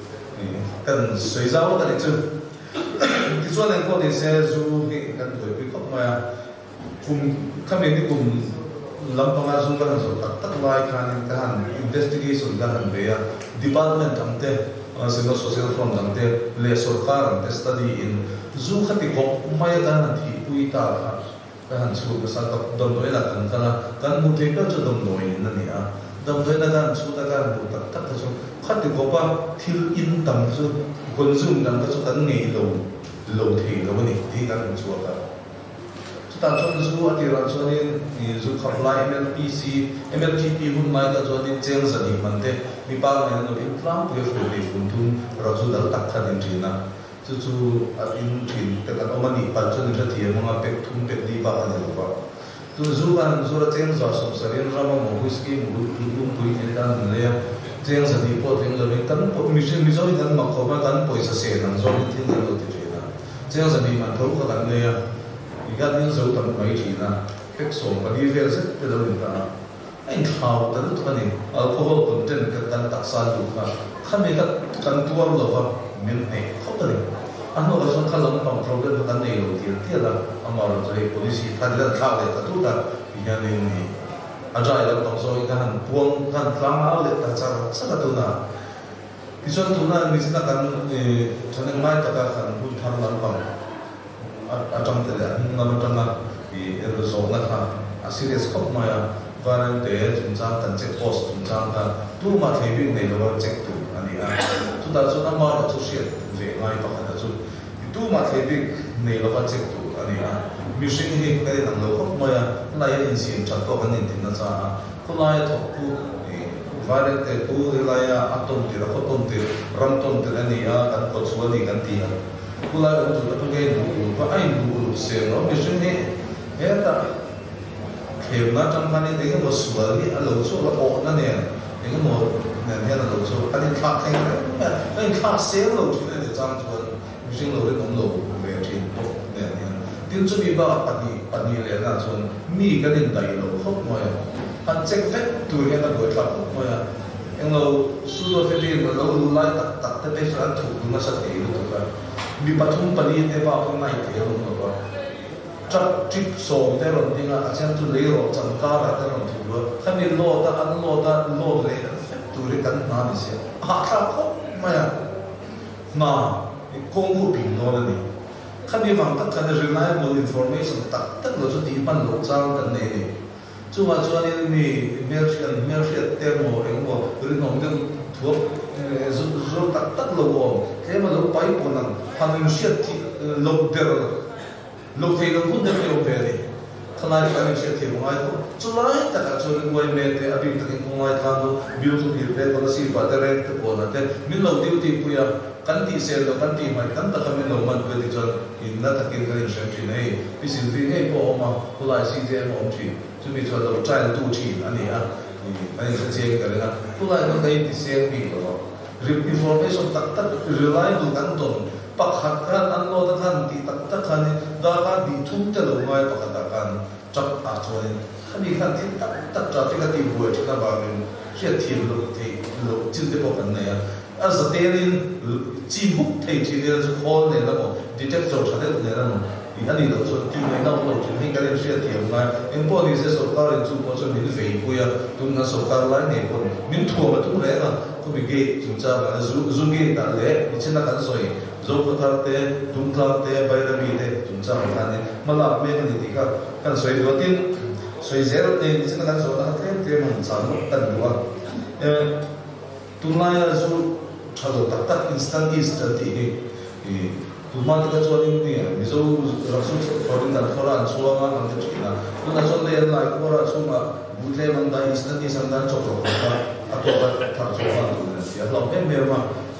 kan swai zao ka le chuที่ส่วนในคนที่เสียจูที่กันโดยพิเคราะห์มาคุมข้ามีนี่คุมลำพังอาสุกันสุดตัดตัดลายการการ investigation การเบีย department ทำเตะสิ่งที่ social front ทำเตะเลสอร์การทำ study in จูขัดที่กบไม่การที่ปุยตาครับการสู้กับสัตว์ดำด้วยนักกันกันการมุดเก็จะดำด้วยนั่นนี่อ่ะดำด้วยนักการสู้นักการมุดตัดตัดสู้ขัดที่กบว่าที่อินดำสู้คนสู้ดำก็สู้กันเงี้ยลงลงที่เราเนี่ยที่การสู้กันสุดท้ายจนสู้อันที่เราจนนี่สู้ขับไล่ เอ็ม แอล พี ซี เอ็ม แอล จี พี หุ่นไม่ก็จนนี่เจ้าสันนิมันเตมีปางเนี่ยเราอินฟลามเพื่อฝึกให้ฝุ่นทุ่งเราสู้ดัลตักขันอินทรีนะจู่ๆอันอินทรีแต่การเอามันอีกปัจจุบันจะเทียมมันเป็ดทุ่งเป็ดดีบ้างอะไรหรือเปล่าจู่ๆกันสู้เราเจ้าสันสเรียนเรามาหมอสกีมุดลุ่มปุยเอ็นดันเลยเจ้าสันนิพอถึงเราเป็นกันมิชมิชอยกันมาขอมากันปุยเสียนั่งจนที่เราติดเจ้าสันนิมันเขาก็กันเลยอีกการนึงเราทำไม่ดีนะเพ็กส่งไปดีเวลส์เป็นเราเป็นกันไอ้ข่าวแต่ละตัวนี้แอลกอฮอล์คอนเทนต์กันตักสารดูค่ะข้ามีกันกันตัวเราครับมีไอ้เขาก็เลยอันนั้นก็ส่วนข้าลงทำ problem กันในโลกที่ที่ละอามาเราจะเรียก police ท่านเรื่องข่าวเลยแต่ทุกท่านอีกอย่างนึงนี่อาจารย์เราต้องสอนกันพวงกันฟังเอาเลยแต่จะสักตัวน่ะที่ส่วนตัวนั้นมีสิ่งกันฉันยังไม่ตัดกันพูดทางนั้นฟังอาจารย์แต่ละนั่นมันจะมาที่เราสอนนะครับอาศัยสกอตมาวันนั้นเดี๋ยวจุนจ้างกันเช็คโพสต์จุนจ้างกันตู้มาเทวิ่งในระหว่างเช็คตู้อันนี้อ่ะทุกท่านส่วนนั้นมาเราทุกเสียเวง่ายปะกันนะจุดตู้มาเทวิ่งในระหว่างเช็คตู้อันนี้อ่ะมิวสิกนี่ก็ได้นั่งเราเข้ามาไล่ยินเสียงชัดก็กันนิดนึงนะจ๊ะก็ไล่ถกผู้วันนั้นเดี๋ยวผู้ไล่อัตโนมัติเราก็ต้นตีรำต้นตีอันนี้อ่ะกันกดสวัสดีกันตีอ่ะผู้ไล่เราจุดตั้งใจดูว่าไอ้ดูเสียงเรามิวสิกนี่เฮ้ยแต่เข็มนะจังกันนี่เด็กก็สวยนี่เราสู้เราโอ้นั่นเนี่ยเด็กก็หมดเนี่ยเนี่ยเราสู้อันนี้ขาดแข็งเลยไม่ขาดเสียงเราที่นี่จังจวนมิวสิกเราเรื่องของเราเวทีเนี่ยเนี่ยที่จะมีบ้าปฏิปฏิเลยนะส่วนมีกันในใจเราครบหมดอันเจ็บเฟซตัวเองก็ด้วยครับหมดเองเราสู้เราเฟซเราเราไล่ตัดตัดแต่เป็นส่วนถูกดูมาสักทีรู้ตัวมีปฐุมปฏิเทวะข้างในเดียวรู้ตัวจับจิตส่งแต่เราเองอาจารย์จุลีเราจังการแต่เราถูกว่าถ้ามีโลดอันโลดโลดเลยตัวเองกันนานเสียหาครับครบหมดน่าคงผู้ผิงโน่นนี่ข้ามีฟังตัดกัน reliable information ตัดตัดเราจะดีมันหลงจ้างกันเนี่ยจู่ว่าจู่นี่มีเมลชีนเมลชีนเตอร์โมเองว่าหรือน้องเดิมทั่วจู่จู่ตัดตัดเราว่าแค่มาเราไปปนนั้นพันธุ์เชียที่ลบเดอร์ลบที่เราพูดเรื่องเบอร์นี่ขณะที่พันธุ์เชียที่ผมว่าจู่ไรแต่ก็จู่นี่วันเมล์ที่อภิตั้งผมว่าทางดูบิวต์ที่เรื่องภาษีบัตรเรื่องที่ปนนั้นแต่มิลล์ดิวที่พูดกันที่เซลล์กันที่ไม่กันแต่ก็ไม่ลงมันเป็นที่จนอินนัดกินกันเช่นที่นี่พิสิทธิ์ที่ให้พอมาคนไล่ซีเจมองที่จะมีส่วนเราใจตู้ที่อันนี้อ่ะอันนี้จะเจอกันเลยนะคนไล่มันได้ที่เซลล์มีก็รีบอินโฟเมชั่นตัดตัดรีไลน์ดูกันตรงปักหักกันอันโลดกันที่ตัดตัดกันดากันดีทุ่มจะลงไว้ปักหักกันจับอาชวนถ้ามีกันที่ตัดตัดจากที่กันที่บัวที่นั่นบางเป็นเชื่อทีมลูกที่ลูกจิ้มได้พอกันเนี่ยอาสเตลินจีบุกที่ที่เราจะค้นเนี่ยนะมั้งดิจิทัลชัดเลยเนี่ยนะมั้งอีอันนี้เราส่วนที่ไม่น่าเราจะให้กันเชื่อถือมาเอ็มพอดีเสียสุขการณ์จู่พอจะมีเฟย์ปุยตุนนั้นสุขการณ์ไล่เนี่ยคนมินทัวร์มาตุ้งเลยนะก็มีเกย์จุดจ้ากันซูซูเกย์นั่นแหละดิฉันนักการสอยโจกตาเตะตุนตาเตะใบระบีเตะจุดจ้ากันเนี่ยมาลับเมกันนี่ที่กันกันสอยตัวทิ้งสอยเซลล์เนี่ยดิฉันนักการสอยนะเตะเตะมันสามตันดูว่าเออตุนไล่ซูชาโดตัดตัด instant instant ที่ตุมาที่ก็ชวนนี่มิโซรักสุดพอดีนั่นเขาร้านชัวร์มามันจะกินนะตุน่าชวนเลี้ยงไล่เขาร้านชัวร์มาบุตรเลี้ยงมันได้ instant instant นั่นชอบชอบกันอ่ะตัวก็ทำชัวร์มาตุนเนี่ยเราเป็นเบลมา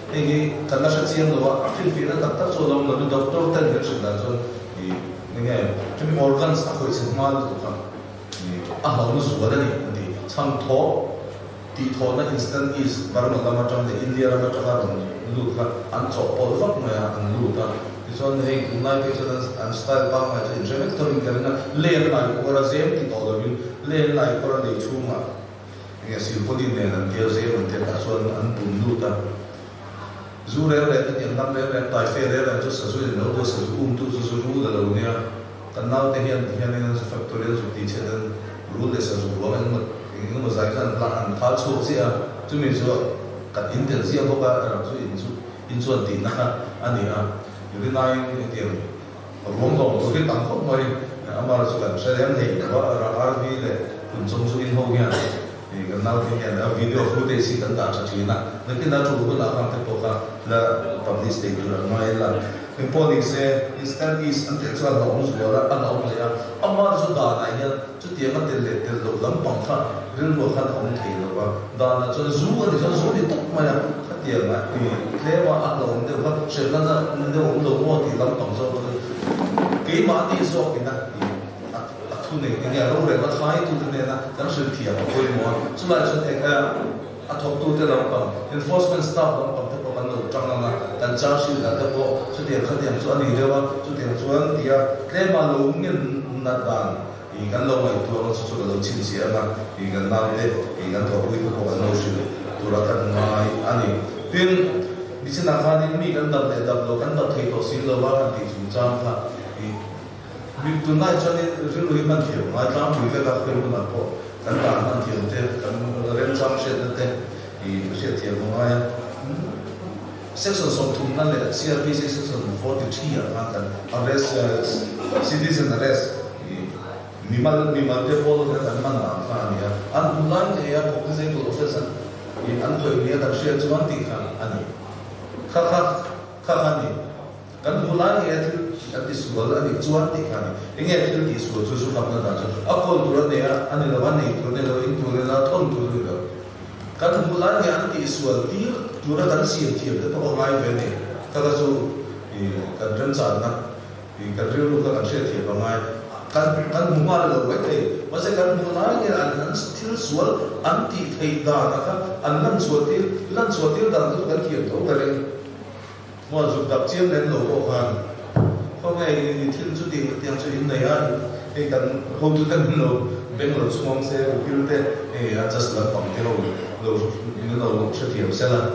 cái cái nó sẽ chiếm được à phim phim nó tập tập số lâu là doctor tên cái sự là cho thì nghe cái organs à khởi sinh mal tụ khang à lâu nó sửa đấy thì chăm thọ thì thọ nó instant is và nó làm trong cái India nó cho ra rồi lụt khang ăn chọ all fuck mà ăn lụt à thì cho nên hôm nay cái cho ăn style bao mà thì rất là cái nó lên lại của ra dễ thì tổ rồi lên lại của ra để chung mà nghe siêu có đi này là tiêu dễ mình tiền đã xuân ăn bún lụt à dù đấy là cái tiền năm đấy là tài phê đấy là cho sử dụng nó có sử dụng ung thư sử dụng là lâu nha cần nào thì hiện hiện nay là factory dùng tiền chế nên rule để sử dụng của anh mà cái mà giải rằng là ăn tháo số gì à chúng mình cho cả internet gì không có là cho in số in số tiền na anh ấy à như thế này cái tiền vốn đồng tôi biết tăng không thôi mà cho cần sẽ đem này đó là rờ vê để cùng trong số in hậu nha thì cái nào thì hiện là video footage gì tất cả các thứ này nên cái nào chủ yếu là làm cái bộ là public stage là ngoài là cái policy instant is anh thấy cho nó ông rồi là anh ông này à ông mà cho đàn này nha cho tiền nó tiền lệ tiền lộc lắm bằng khác riêng một khác ông thấy là và đàn là cho dù thì cho dù thì tốt mà cái tiền này thì thế mà anh ông đều khác sẽ là nên đều ông đầu mua thì lắm bằng cho cái mà đi số cái này thu này cái nhà lâu rồi nó thay thu thế này là cái sự thiệt của tôi mà cho nên cho thấy cái à thọc tu thế nào còn enforcement staff nó còn thế còn nó trong là cái charge sự là thế bộ cho tiền khởi tiền cho anh đi đâu cho tiền cho anh thì cái mà lâu nghiên nát đàn thì cái lâu này tôi nó cho cái lâu chín xía mà thì cái nào đấy thì cái thọc tu cái bộ lâu sự tôi là cái ngày anh đi tuyên đi xin làm pha đi mi cái đập để đập lâu cái đập thấy tổ xin lâu vào thì chúng ta pha vì tuần này cho nên riêng đối với thiểu ngoài tám mươi cái đặc quyền của nó căn bản là thiểu thế căn lên trong sẽ thế thì sẽ thiểu ngoài section song thùng năng là C R P section forty-three à kan arrest citizen arrest mi mal mi mal te polo cái kan man na fa ni an ulan te ya ko cái ko offense ni an khoi ni ta share chuan ti khan ani kha kha kha kha ni kan ulan ya at this world ani chuan ti khan ni nge til ti su chu su kham na da chu a kol tur ne ani la van nei tur ne lo in tur ne la thon tur ne kan ulan ya an ti su ti tur kan siam thiam te to ngai ve ne ta ga chu kan ran cha na kan riu lu kan se thiam ngai kan kan mu ma lo ve te ma se kan mu na ni an an til sual an ti thei da na ka an lan sual til lan sual til da tu kan thiam to ka le mo zu dap chiam len lo ko khan không ai thiên chú tiền tiền chú in này á cái cần hôm thứ cần lo bên lo chú mong sẽ ok luôn thế thì just là bằng cái lo lo những lo sẽ thiểu sẽ là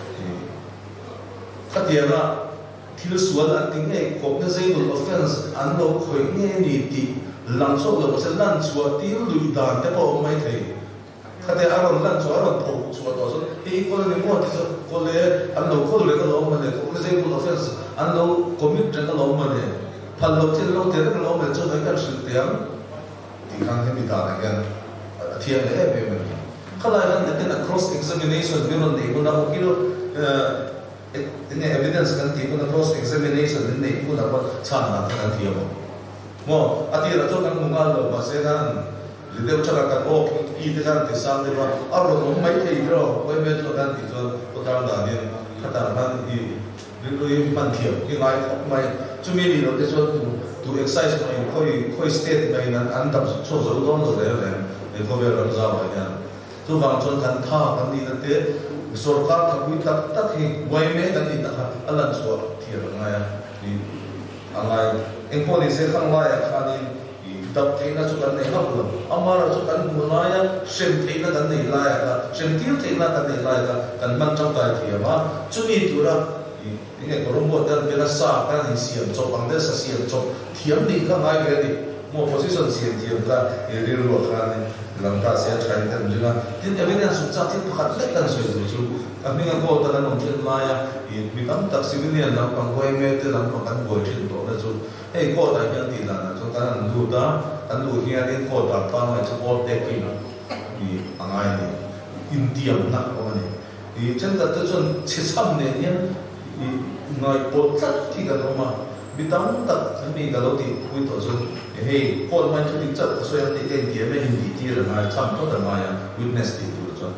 cái tiền á thiếu số là tính này có cái gì một offense anh lo khởi nghe nhị thì làm số là sẽ làm số tiêu lùi đàn thế bao mấy thầy cái tiền anh làm số anh thầu số đó số thì có những món thì có lẽ anh lo có lẽ cái lo mà này có cái gì một offense anh lo commit trên cái lo mà này phần lo trên lo tiền cái lo mà cho thấy cái sự tiền thì khang cái mình ta này cái thiệt đấy về mình cái này là cái là cross examination bên đó này cũng là một cái cái evidence kan ti ko na cross examination ni nei ko na ko chan na kan ti mo mo ati ra cho kan mungal lo ba se kan lideu chala kan o i te kan ti sam de ba a ro no mai thei ro ko me cho kan ti cho ko ta da ni khata ban i ri lo i ban thiam ki lai khop mai chu mi ni lo te cho tu exercise mai khoi khoi state mai nan an dam cho zo don lo le le ne ko be ro za ba ya tu bang chon kan tha kan ni na te सरकार थकी तक तक ही वही में तक तक अल्लाह सुअ थिर नया इ अंगाई इंपोली से खंगाया खानी तब थे ना चुकन नहीं हम लोग हमारा चुकन बुलाया शेम थे ना करने लाया था शेम तीर थे ना करने लाया था कन मन चंगा थी हमारा चुनी तुरा इन्हें करूँ वो दर मेरा साथ का नहीं सियम चौक अंदर से सियम चौक थियम दी खंगाई गए मो पोजीशन सियम थियम का ये रियल वो खाने लंका से ट्राई कर मुझे ना दिन एविडेंस सुचा थी पकड़ ले कर सोच सोच अभी का को तक नोट ले लाया ये बिकम तक सिविलियन ना पंगोई में ते लंका पंग बोल चिन तो ना जो ए को ता क्या ती ना जो ता नंदू ता नंदू हिया दिन को ता पा ना जो और ते की ना ये अंगाई ने इंडियम ना को ने ये चंद तक जो छिसम ने ये नॉय पोत की का रोमा बिताम तक अभी गलती हुई तो जो हे कोल मन चुनी चत सोया ते ते दिए में हिंदी ती रहा छम तो दमाया विटनेस ती तो जो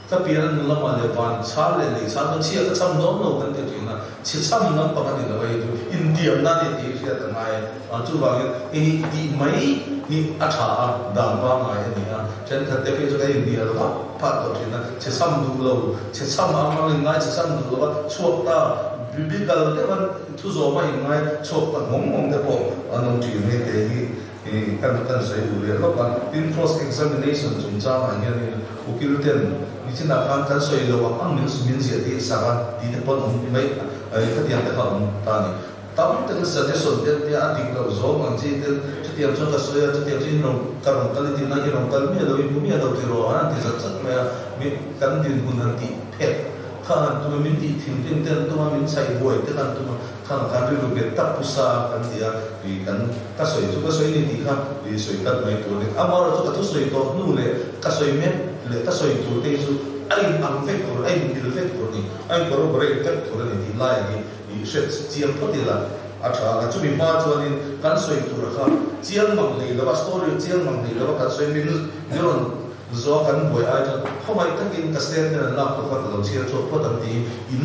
ka pian nu lama le van chal le le chal no chia ka cham no no kan te tina chi cham no pa kan ni la wai tu india na ni ti sia ta mai a chu wa ni ti mai ni a tha da ba mai ni a chen ka te pe chu ka india lo pa to tina chi cham du lo chi cham a ma ni ngai chi cham du lo chuak ta biblical te man thu zo mai ngai chuak ta mong mong te po anong ti ni te hi kan kan sai du le lo kan in cross examination chung cha ma ni ni ukil ten ni china kan kan soi lo wa ang min min sia ti sa ga di te pon mai ai ka tiang te kham ta ni tam te suggestion te te a dik lo zo mang chi te te tiang cho ka soi te tiang chin no ka ron kal ti na ki ron kal mi lo i bu mi lo ti ro an ti sa chat me mi kan din hun han ti phet khan tu min ti thim tin ten tu min sai boi te kan tu khan kan ri lu ge tap pu sa kan dia wi kan ka soi chu ka soi ni ti kha wi soi kat mai tu ni amara tu ka tu soi to nu le ka soi me le ta soi tu te chu ai ang ve ko ai bil ve ko ni ai ko ro bre kat ko ni ti lai ni i shet chiam pho ti la a tha ka chu mi ma chu ni kan soi tu ra kha chiam mang le la story chiam mang le la ka soi min ni ron zo kan boi ai ta khomai takin ka stand na la ko ka lo chia chu pho tam ti in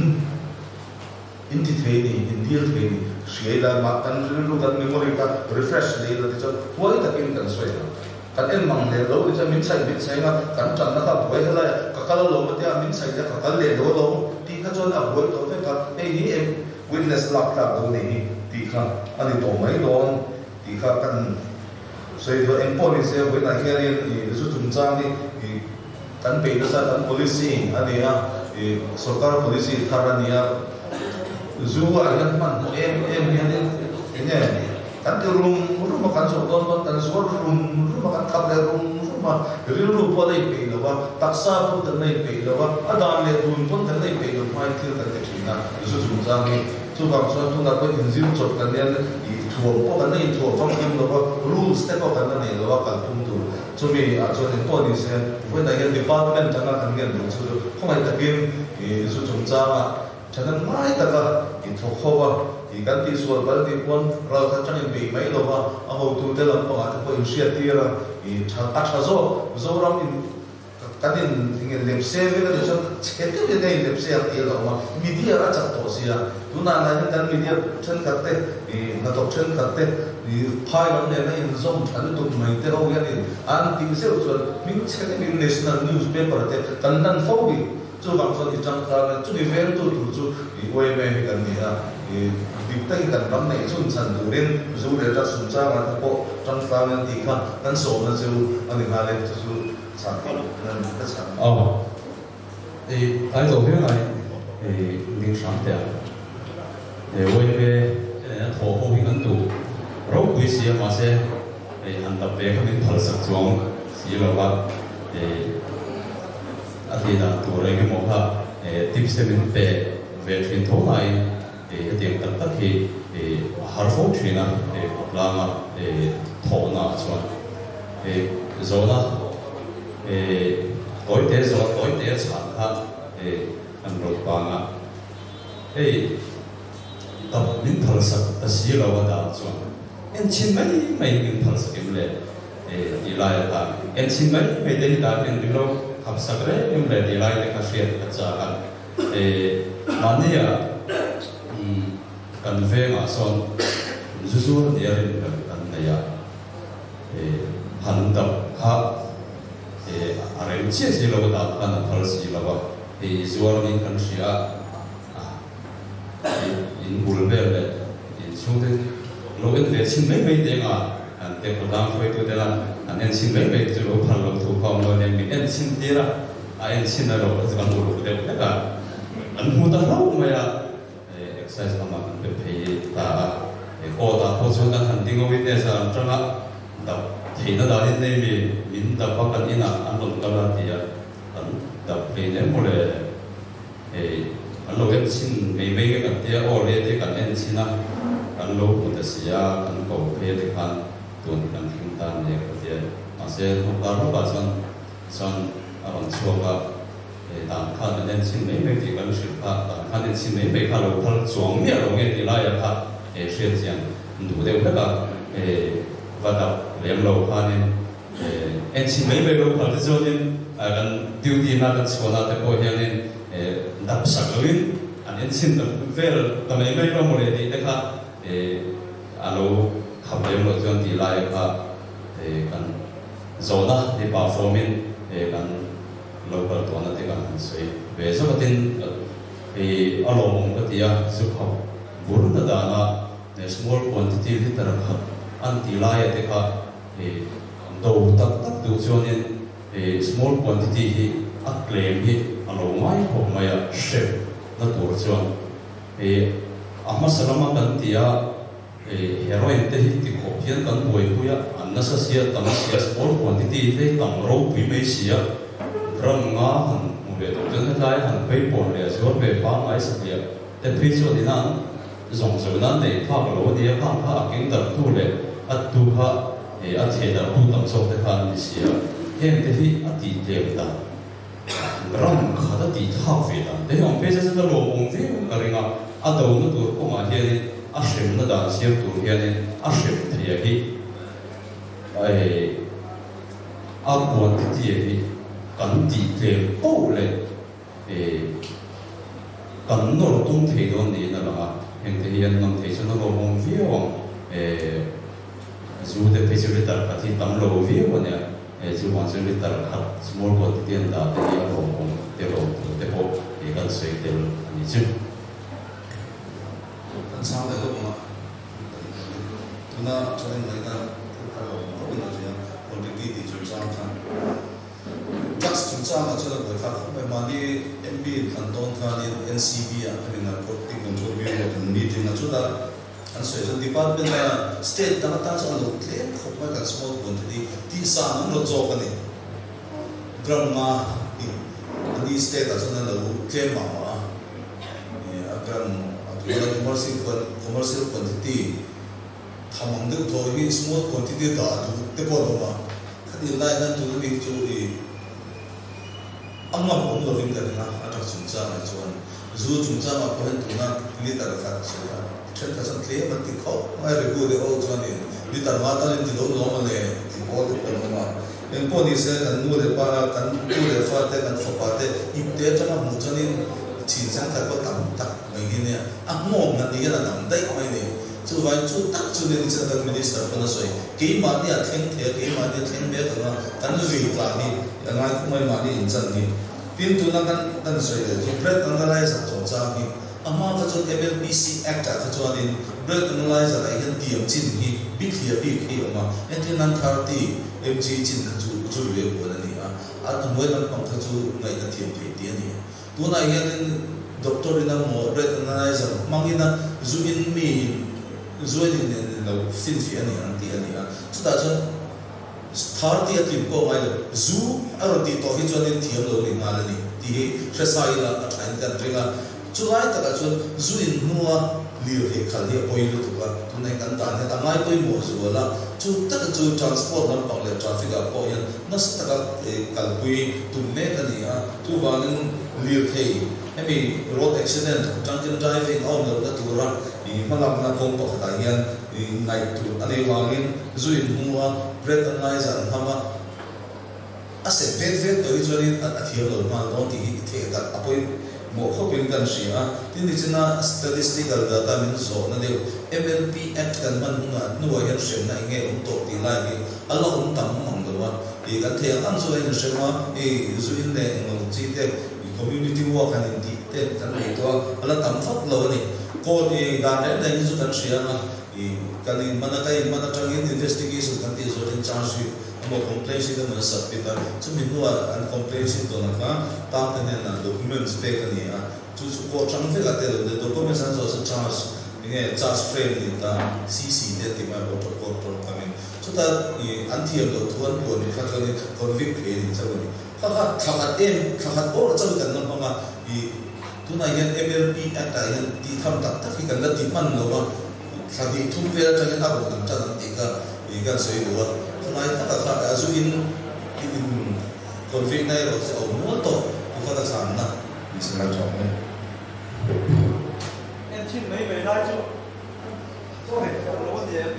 in ti the ni in deal the ni shei la ma kan lu kan memory ka refresh le la ti chu wai takin kan soi kan en mang le lo ni cha min sai min sai na kan chan na ka boi hala ka ka lo ma te min sai ja ka ka le lo lo ti ka chon a boi to te ka ei ni em witness lak la lo ni ti kha ani to mai lo ti kha kan所以说 ，M policy 回来看呢，也是主张呢，也咱北的啥，咱 policy 啊，你啊，也所搞的 policy，他那你啊，如果咱们 M M 呢，呢，咱就 room room kan so don don dan so room room kan kap le room room ri ru po dai pe lo wa taksa po dan dai pe lo wa adam le dun po dan dai pe lo mai thil kan te thina su su jang ni chu ba so tu na ko injil chot kan ne i thuo po kan nei thuo fam kim lo wa rules te ko kan ne lo wa kal tum tu chu mi a chu ne po ni se when I get department tan kan ngen lo chu ko mai ta bin i su chung cha ma chanan mai ta ka i tho kho wa i kan ti sual bal ti pon ra ka chang be mai lo wa a ho tu te la pa ta ko initiative ra i tha a tha zo zo ram in kan in in lep se ve la jo chete de dei lep se a ti lo ma media ra cha to sia tu na na kan media chen khat te i na to chen khat te i phai lam ne na in zom than tu mai te ro ya ni an ti se zo min chete min national newspaper te kan nan fo bi chu bang so ti chang ka chu ni ver tu tu chu i oi me kan ni a i diktai kan ram nei chun chan du ren zu le ta sun cha ma ko chang ka nan ti kha nan so na chu ani ha le chu cha nan ka cha 哦，诶，来走回来，诶，零上的，诶，我也被呃托后平安度，如果是嘛些，诶，安特别可能跑实装，是了吧，诶，阿弟那多了一个模哈，诶，第四名被被传统来，诶，一点特特去，诶，哈尔风吹呢，诶，拉嘛，诶，头那是吧，诶，做那，诶。改啲咗，改啲殘黑，誒人肉棒啊，誒特面頭實特死佬啊打轉，誒前尾咪面頭實咁咧，誒依賴啊，誒前尾咪啲打面啲佬合實咧，咁咧依賴咧個事啊咋啊，誒萬啲啊，嗯，近飛馬上，唔少少啲人近嚟啊，誒行得黑。诶，阿人介绍了个大，可能跑死了吧？诶，主要因看是啊，啊，因乌尔贝嘞，因兄弟，老因在亲妹妹的啊，啊，在不当会做的啦，啊，因亲妹妹就老跑老土跑老那边，因亲爹啦，啊，因亲那老这个乌尔贝的那个，俺胡当老么呀？诶 ，exercise 他们被培打，诶，高大高中的肯定个位置上正啊，到。thì nó đã đến đây mình mình đã có cần như nào anh lồng cao là thì anh đã về đến một lần thì anh lồng em xin mấy mấy cái cần tiền ở đây thì cần em xin á anh lồng một cái gì á anh cầu về thì anh tuần cần kinh tế này cái tiền mà sẽ không có rất là son son anh chua và thì tạm khăn em xin mấy mấy thì cần sự phát tạm khăn em xin mấy mấy khăn lồng khăn xuống miệng lồng em thì lại là khăn để xuyên tiền đủ đều hết cả và đọc liền lâu khoa nên em xin mấy mấy lâu khoa cho nên kan duty na kan chona te po hianin dap saklin anin sin tam vel tamai mai no mole di te kha alo khabai lo jon ti lai kha kan zona di performing kan local to na te kan sei be so tin e alo mong ka tia su kha bur na da na small quantity di tar kha an ti lai te kha e do tak tak du jonin a small quantity hi a claim hi alo mai ho mai a share na tur chuan e ama salama kan tia e heroin te hi ti ko hian kan boi puya anna sa sia tam sia small quantity te tam ro pui mai sia ram nga han mu be to jan lai han pei por le so be pa mai sa tia te pri so dinan zong zo nan nei pha lo dia pha pha king dar tu le at tu ha e a the dar tu tam so te khan ni sia em te hi a ti te ta ram kha da ti tha fe ta te hong pe se da lo ong ve ka ringa a do na tur ko ma hian a shem na da siam tur hian a shem thria hi ai a buat ti hi kan ti te po le e kan no tung thei don ni na la em te hian nam thei so na lo ong ve ong e zu te pe se tar ka ti tam lo ve wa ne chỉ hoàn thành được tất cả small quantity tiền đã để đi vào công để vào để vào để gần xây để như chứ. Anh sao đấy không ạ? Chúng ta cho nên người ta phải có một cái gì đó, quantity thì chúng ta tham. Just chúng ta là cho nên người ta không phải mà đi N B thành đông ta đi N C B à, hay là Protecting Control Bureau thì meeting là chúng ta anh sẽ cho department là state đang tăng cho anh claim không phải là small quantity thì sao nó lo cho cái này drama anh đi state là cho nên là claim mà à gram cái là commercial commercial quantity tham ăn được thôi cái small quantity đó thì có đâu mà cái điều này nên tụi mình chú ý anh mà cũng là vấn đề là anh đã chúng ta là cho anh dù chúng ta mà có hiện tụi nó lý ta là phát triển chân thật sự thế mà thì khó ai được vui để ô cho nên đi tận mắt ta lên thì đâu nó mà này thì có được còn mà nên có đi xe cần mua để ba cần mua để phát để cần phục phát để ít để cho nó mua cho nên chỉ sáng thật có tầm tầm mấy cái này à mồm là đi là nằm đấy mấy này chú vậy chú tắc chú nên sẽ cần minister phân nó rồi kỹ mà đi à thiên thế kỹ mà đi thiên biết rồi mà cần gì là đi ngay cũng mấy mà đi in chân đi pin tu nó cần cần rồi để chú bread nó lại sản xuất ra đi amma ka chu N D and P Act ka chu anin break analyzer ai han tiam chin hi big here big hi ma entry nan thirty M G chin chu chu le ko ani a at moi nan pang ka chu ngai ka thiam pe ti ani tu na hian doctor ina mo break analyzer mangina zu in mi zu in lo fin fi ani an ti ani a chu ta chu thirty atim ko mai zu aro ti to hi chu anin thiam lo ni nga ani ti hi thresai la athain ka dringa July ta ka chun zuin nuwa liu he khal he poi lu tu ka tu nei kan ta ne ta mai poi mo zu la chu ta ka chu transport nan pa le traffic a po yan nas ta ka kal pui tu me ka ni a tu ba nin liu he maybe road accident drunken driving all the tu ra ni malam na kong pa ta yan ni nai tu ani wa ngin zuin nuwa breath analyzer hama ase vet vet to i choni a thiam lo ma don ti the ka apoi mo kho pin kan sia tin ni china statistical data min zo na de M L P Act kan man na nuwa yan shem na nge um to ti lai ni ala um tam mang do wa e kan the an zo in shem ma e zu in le ngom chi te community work kan ti te kan ni to ala tam phak lo ni ko ni ga ne da ni zu kan sia na e kan ni mana kai mana tangin investigation kan ti zo in charge mo complaint da ma submit ta chu min nuwa an complaint to na ka ta ta ne na documents pe ka ni a chu chu ko chang fe la te lo de documents an zo sa charge nge charge frame ni ta C C de ti ma protocol pro kamin chu ta i an ti lo thuan ko ni kha ni convict pe ni cha ni kha kha kha em kha kha or cha kan na ma i tu na yan M L P Act a yan ti tham tak tak ki kan la ti man lo ma kha di thum ve ra cha ni a ko kan cha ti ka i kan sei lo Mai ta ta ta zu in in convict này rồi sẽ ổn muốn tổ thì có đặc sản nào mình sẽ làm chọn này em xin mấy về đây chứ có thể có lỗ gì em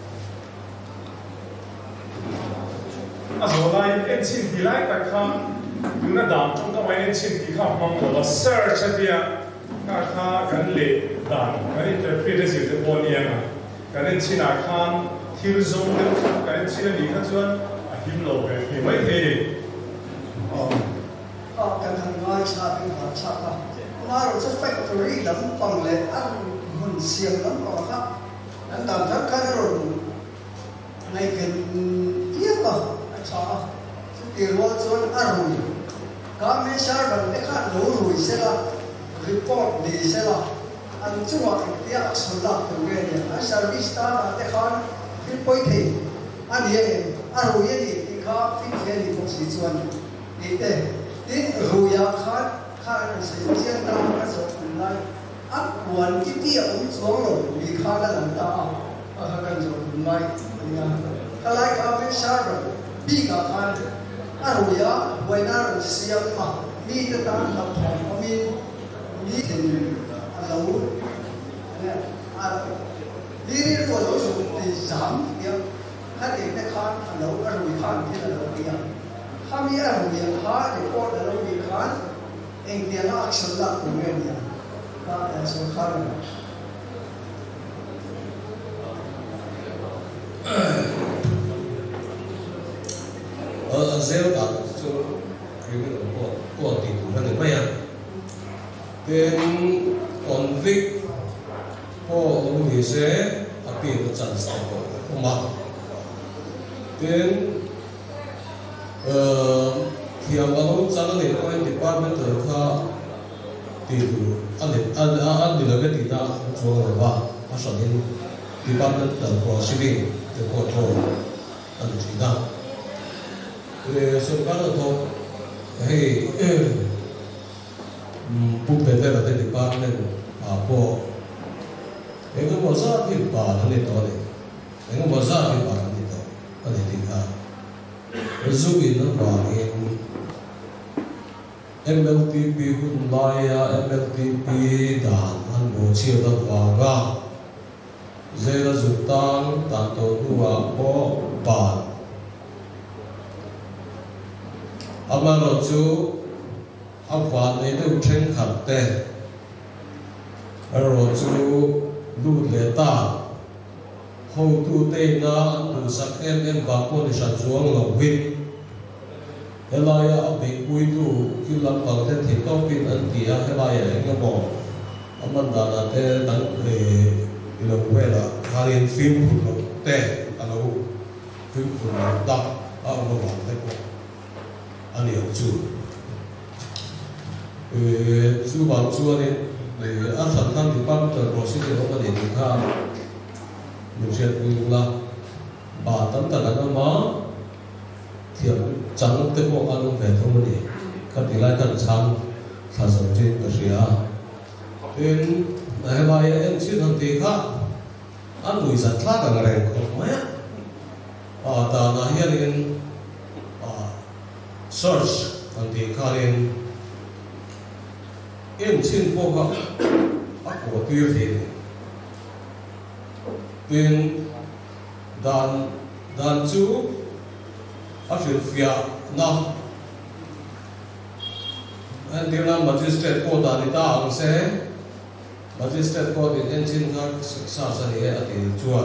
à rồi lại em xin thì lại phải không ดูน่าดามจงก็ไม่ได้ชินที่ข้ามังบอกว่า search เดียข้าข้ากันเละดามกัน interpret ได้สิ่งที่บนเองอ่ะกันชินอาคารที่รู้งเรื่องกันชินนี่ข้าชวนหิมโลกเห็นไม่เห็นอ๋อก็การทำงานชาเป็นหาชาละมาเราจะ factory ลำปังเลยอันมันเสียงลำปังครับอันต่างจากการเราในกันเทียบกับชาเกี่ยวกับส่วนอารมณ์การไม่ชาบันเด็กการรู้รู้เสร็จละรีพอร์ตดีเสร็จละอันจังหวะเดียกสุดละตรงนี้เนี่ยอัน service staff เด็กการรีพอร์ตที่อันนี้อารมณ์นี้ที่เขาฟิกเห็นที่ผมสื่อส่วนนี่เด้ที่รู้ยาขาดขาดสิ่งที่ต่างกันสุดท้ายอันวันที่ที่ผมสอนเรามีขาดหลังตาอาการสุดท้ายเนี่ยถ้าไล่การไม่ชาบันบีกับขาดอารมณ์ยาวันนั้นเสียงมามีแต่ตามเราทำมีมีถึงเราเนี่ยอ่ะนี่นี่เราเราสุดที่สามเนี่ยถ้าเด็กในคานเราอารมณ์คานที่เราเรียนถ้ามีอารมณ์อย่างคานเด็กก็เรามีคานเองเดียร์อักษรหลักตรงนี้เนี่ยก็สำคัญเออเซลล์ตัดจุดคือเรื่องของก็ติดมันหรือไม่อ่ะเป็นคนวิกพอรู้ดีเสียอภิรจันทร์สังคมมาเป็นเอ่อที่เรารู้จักกันในก็เป็น department ข้าติดอันนี้อันอันนี้เราเป็นติดตามช่วงระบาดภาษาดิน department ของ proceeding ที่ข้อโทษอันนี้ติดตามส่วนการเราต้องให้ผู้เป็นแต่ละ department อ่าพอเองก็บอกว่าที่ป่าทั้งนี้ตัวนี้เองก็บอกว่าที่ป่าทั้งนี้ตัวอันนี้ติดตามรู้วินนั้นว่าเอง เอ็ม แอล ที พี คุณลาย เอ็ม แอล ที พี ด่านอันโมเชียร์ตัวว่าเจริญสุดตังตันตัวตัวพอป่าอามาเราจูอาฟันในตัวเชิงขัดเตะเราจูลูดเลต้าเขาตัวเตน่าดูสักเอ็มเอ็มบางคนที่ฉันจวงเราวินเฮลายาเอาไปคุยดูคิวลำบากแต่ที่ต้องเป็นอันที่เฮลายาเองก็บอกอามันด่าเตะตั้งเออเราเวลาฮารินฟิล์มหุ่นเราเตะอะไรฟิล์มหุ่นเราดักเอามาบอกได้ก่อนอันนี้จูเออจูบางจูนี่เอออันสำคัญที่ปั๊มตัวโปรเซสเราก็เด็กข้าดูเช็ดดูละบาตั้งแต่ละมาเทียบจังเตะพวกอารมณ์แบบทั้งหมดนี่ก็ที่ไล่กันชันถ้าสนใจก็เสียเป็นอะไรเอ็นชื่อทันทีข้าอันดูสัตว์ละกันแรงของไหมอ่าแต่น่าเฮียนี่search ทันทีข้าเรียนเอ็นชินพวกเขาอักหัวตัวเองเป็นดันดันจูอักษรฟิอานะอันเดียวนั้น magistrate court ดันนี่ตาอังเซ่ magistrate court เอ็นชินข้าศึกษาสนิทอันที่จวน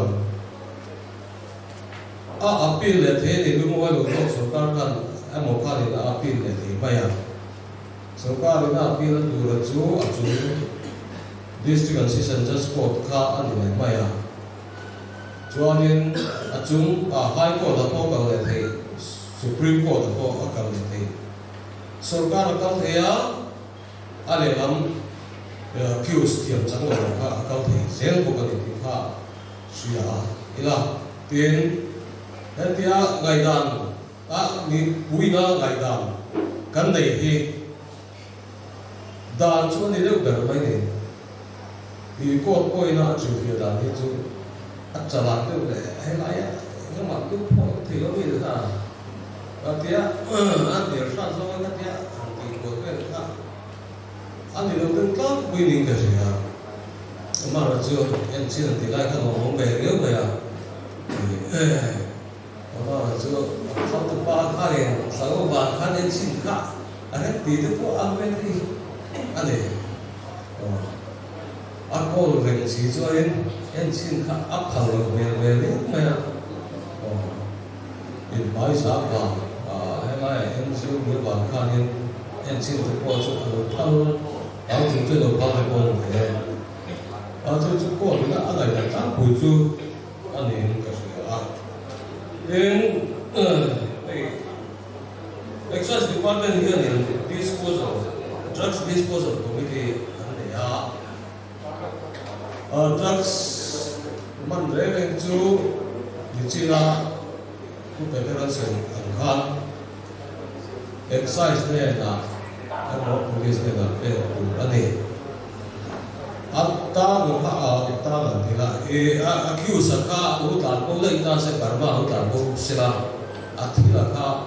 อ่ะอัปปีเลเทนี่รู้มั้ยรู้จักสุการกันไอ้หมอข้านี่นะอัปปีเลเทไม่อ่ะสุการนี่นะอัปปีนั้นดูแลจูอันจู district assistant judge court ข้าอันนี้ไม่อ่ะจวนนี้อันจูอ่ะ high court แล้วก็กันเลเท supreme court แล้วก็กันเลเทสุการกันเทียอันนี้ลำเอ่อ accused เทียมจังหวะข้ากันเทียเสียงปกติที่ข้าเสียอีละเป็นเฮียไงดันอ่ะนี่บุยน่าไงดันกันได้ที่ดันชวนนี่เรื่องแบบไหนเนี่ยที่โคตรโอยน่าจูบดันที่จูอัจฉริยะเรื่องเลยให้ไรอ่ะยังมาดูพอที่เราไม่ได้นะกันเทียอันเดียวสั้นๆกันเทียอันที่โคตรเป็นก็อันนี้เราเป็นก็บุยนิ่งกันสิฮะมาเราจูเอ็นซีนั่นที่ไรกันเรามองไปเรื่องเลยอ่ะ啊，这个上头把看的，上头把看的清看， anh tí được có ăn bên đi anh ấy anh có rèn chỉ cho em em xin khắc áp thằng rồi về về đấy mà in bài sáng vào hay là em xin nhiều bạn khăn em em xin được qua chỗ thằng áo chúng tôi được bao nhiêu con thế áo chúng tôi có những anh ấy là các buổi trưa anh ấy cái gì à đến Excise Department here in disposal, drugs disposal committee, and they are uh, drugs. Man relating to the China, to veterans and Khan. Excise there na, and what police there na, there to ane. Atta no ha, atta na thila. E accuse ka, utar ko le ita se karma utar ko sila, athila ka.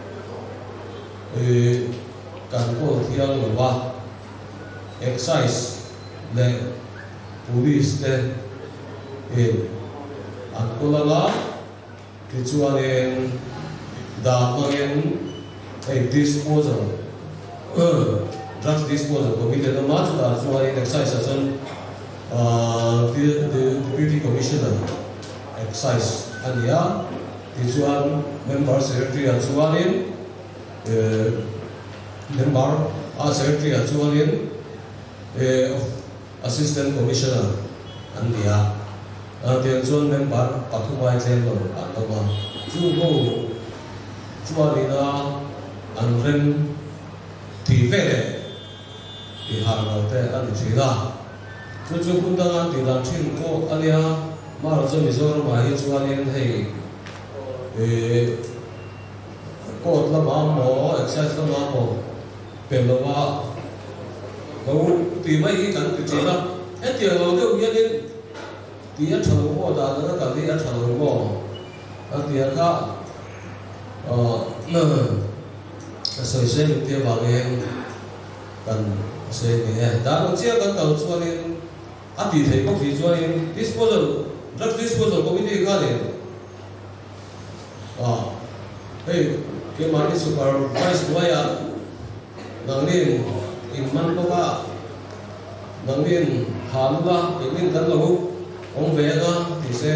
Cần có thiêng là ba exercise để police để in anh cô là là cái chỗ này đã có những cái disposal drugs disposal committee nó mà chúng ta chỗ này exercise là chân the deputy commissioner exercise anh ya cái chỗ anh member secretary anh chỗ này member, our secretary Achualian, assistant commissioner, and the uh, the John member Patumai Zeno, Atama, Jugo, Chualina, and Ren Tivere, the Harvard and the China. Jujukundanga, the Latin Ko Alia, Marazo Mizoram, Mahichualian, hey. Code la mamo, exercise la mamo, pelowa. Kau timai ikan kecil lah. Eh dia kalau dia ujian ni, dia calon mo dah, dah kan dia calon mo. Dia ka, nah, sesuai dia bagian kan sesuai ni. Dan macam kan kalau soalin, adi thei kau sih soalin disposal, drug disposal committee kan ni. Ah, hey. Cái máy supervise của ai ạ? Nâng lên in man có ba, nâng lên hàm ba, in lên tấn lâu, ông về đó thì sẽ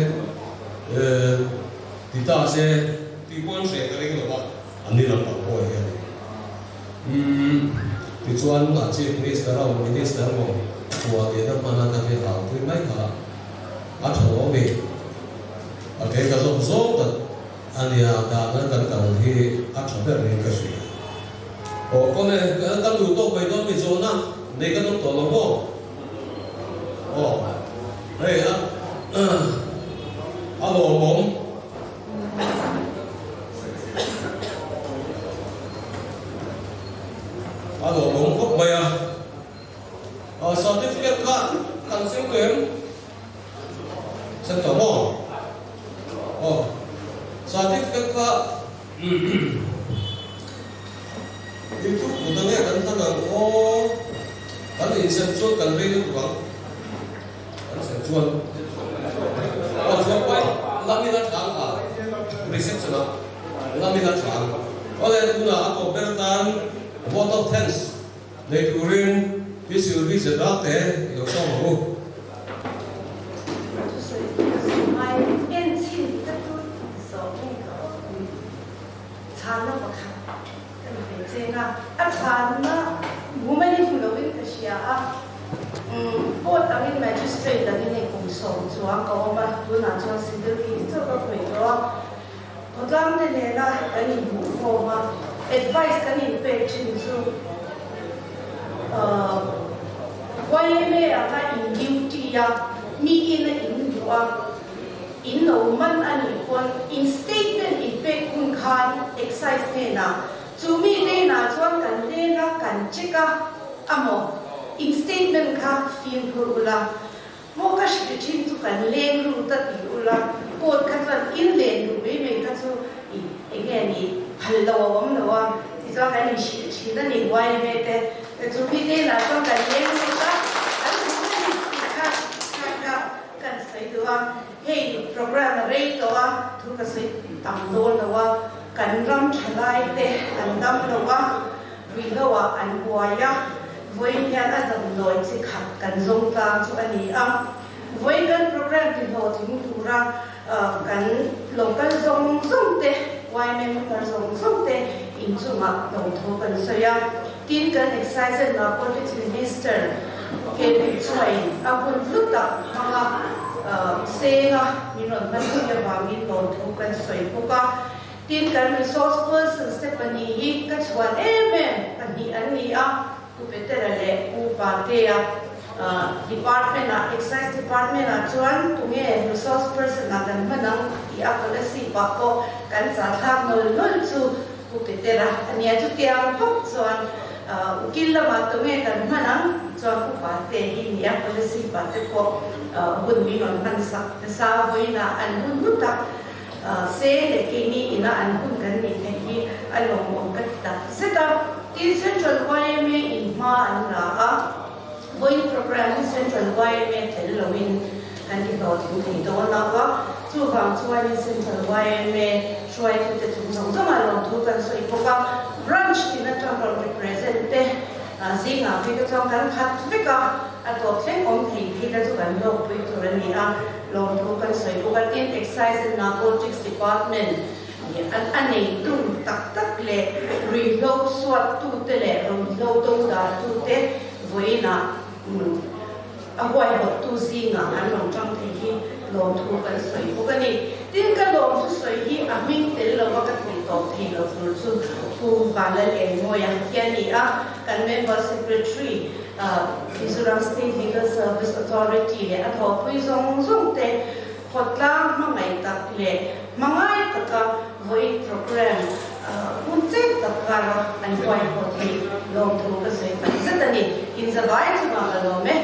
thì ta sẽ thì quan sẽ cái này là anh đi làm bảo vệ cái này. Thì cho anh là chief minister hoặc minister mà của địa phương mà là cái hảo thì mấy cả, anh thấu về, cái cái giống giống đó. Anh ya đã nói cần cần thì áp dụng được những cái gì. Ồ, con này cái tâm đủ tốt vậy đó bị rồi na, này cái nó tổ lòng vô. Ồ, đây á, alo bóng, alo bóng khúc bây à, ờ certificate card, thằng sinh quyền, sinh tổ mồ, ồ. Certificate ka itu utangnya kan tangan oh kan insensual kan beli itu bang kan insensual oh siapa laminan changka research sana laminan chang oleh itu na aku bertan vote of thanks dari kurin visual visual date itu semua à chán mà bố mẹ đi phụ nữ bên cái gì à bố tao đi magistrate tao đi này cùng sống cho anh có mà tôi làm cho xin được cái cho các người đó tôi làm thế này là cái này bố phô mà advice cái này về chính số quay về à cái in duty à mi in là in du à in lâu man anh còn in statement in về kun khan exercise thế nào chú mi đây là cho cần đây là cần check up amo in statement ka phim phurula mo ka shi chin tu kan len ru ta ti ula code ka tan in len ru me me ka chu again ni phal lo wam lo wa ti cho ka ni shi shi da ni wai me te chú mi đây là cho cần len ru ta an chu ni ka ka ka kan sai tu wa hey program rate to wa thu ka sai tam do lo wa kan ram thalai te kan dam lo wa Riloa and Buaya, Voyan Adam Lloyd Sikha, and Zonka to Ania, Voyan program devoting to Ra, and local zone Zonte, Wyman Zone Zonte, in Zuma, Lontoban Soya, Tinkan excited narcotics minister, Kevin Swain, Abun Luta, Manga, Sena, you know, Masuya Bami, Lontoban Soy, Tinkan resource person Stephanie, that's one amen, and he and he up to Peterale, Upatea, department, excise department, at one to me, resource person at the Manang, the Apolesi Bako, and Satham no Lulsu, Upetera, and yet to Tiam Pop, so on, Killa Matome and Manang, so Upate in the Apolesi Bateko, would be on Mansa, the Savoina and Hunduta. Say the kini ina an kun kan ni thei along mo katta seta in central Y M A in ma an la voice program central Y M A tel lowin kan ki do ting thei do na wa chu bang chuan in central Y M A try to te chung song song along thu kan soi poka branch in a town represent te zinga pe ka chong kan khat veka ato thleng om thei thi ka chu kan lo pui tur ani a Long Token Soy in Excise and Narcotics Department. And Annie Dum Tak Tak Le, Reload Swat to Tele, Reload Da to Te, Voina, a white to Zinga, and Long Jump Tiki, Long Token Soy Bogani. Think along to Soy, a mink the Lovaka of Taylor Fulsu, who Valet and Moya Kiania, and member secretary. Mizoram State Legal Service Authority le atho pui zong zong te khotla mangai tak le mangai taka voi program unche takara and why hotli long through the same zetani in the right to ma lo me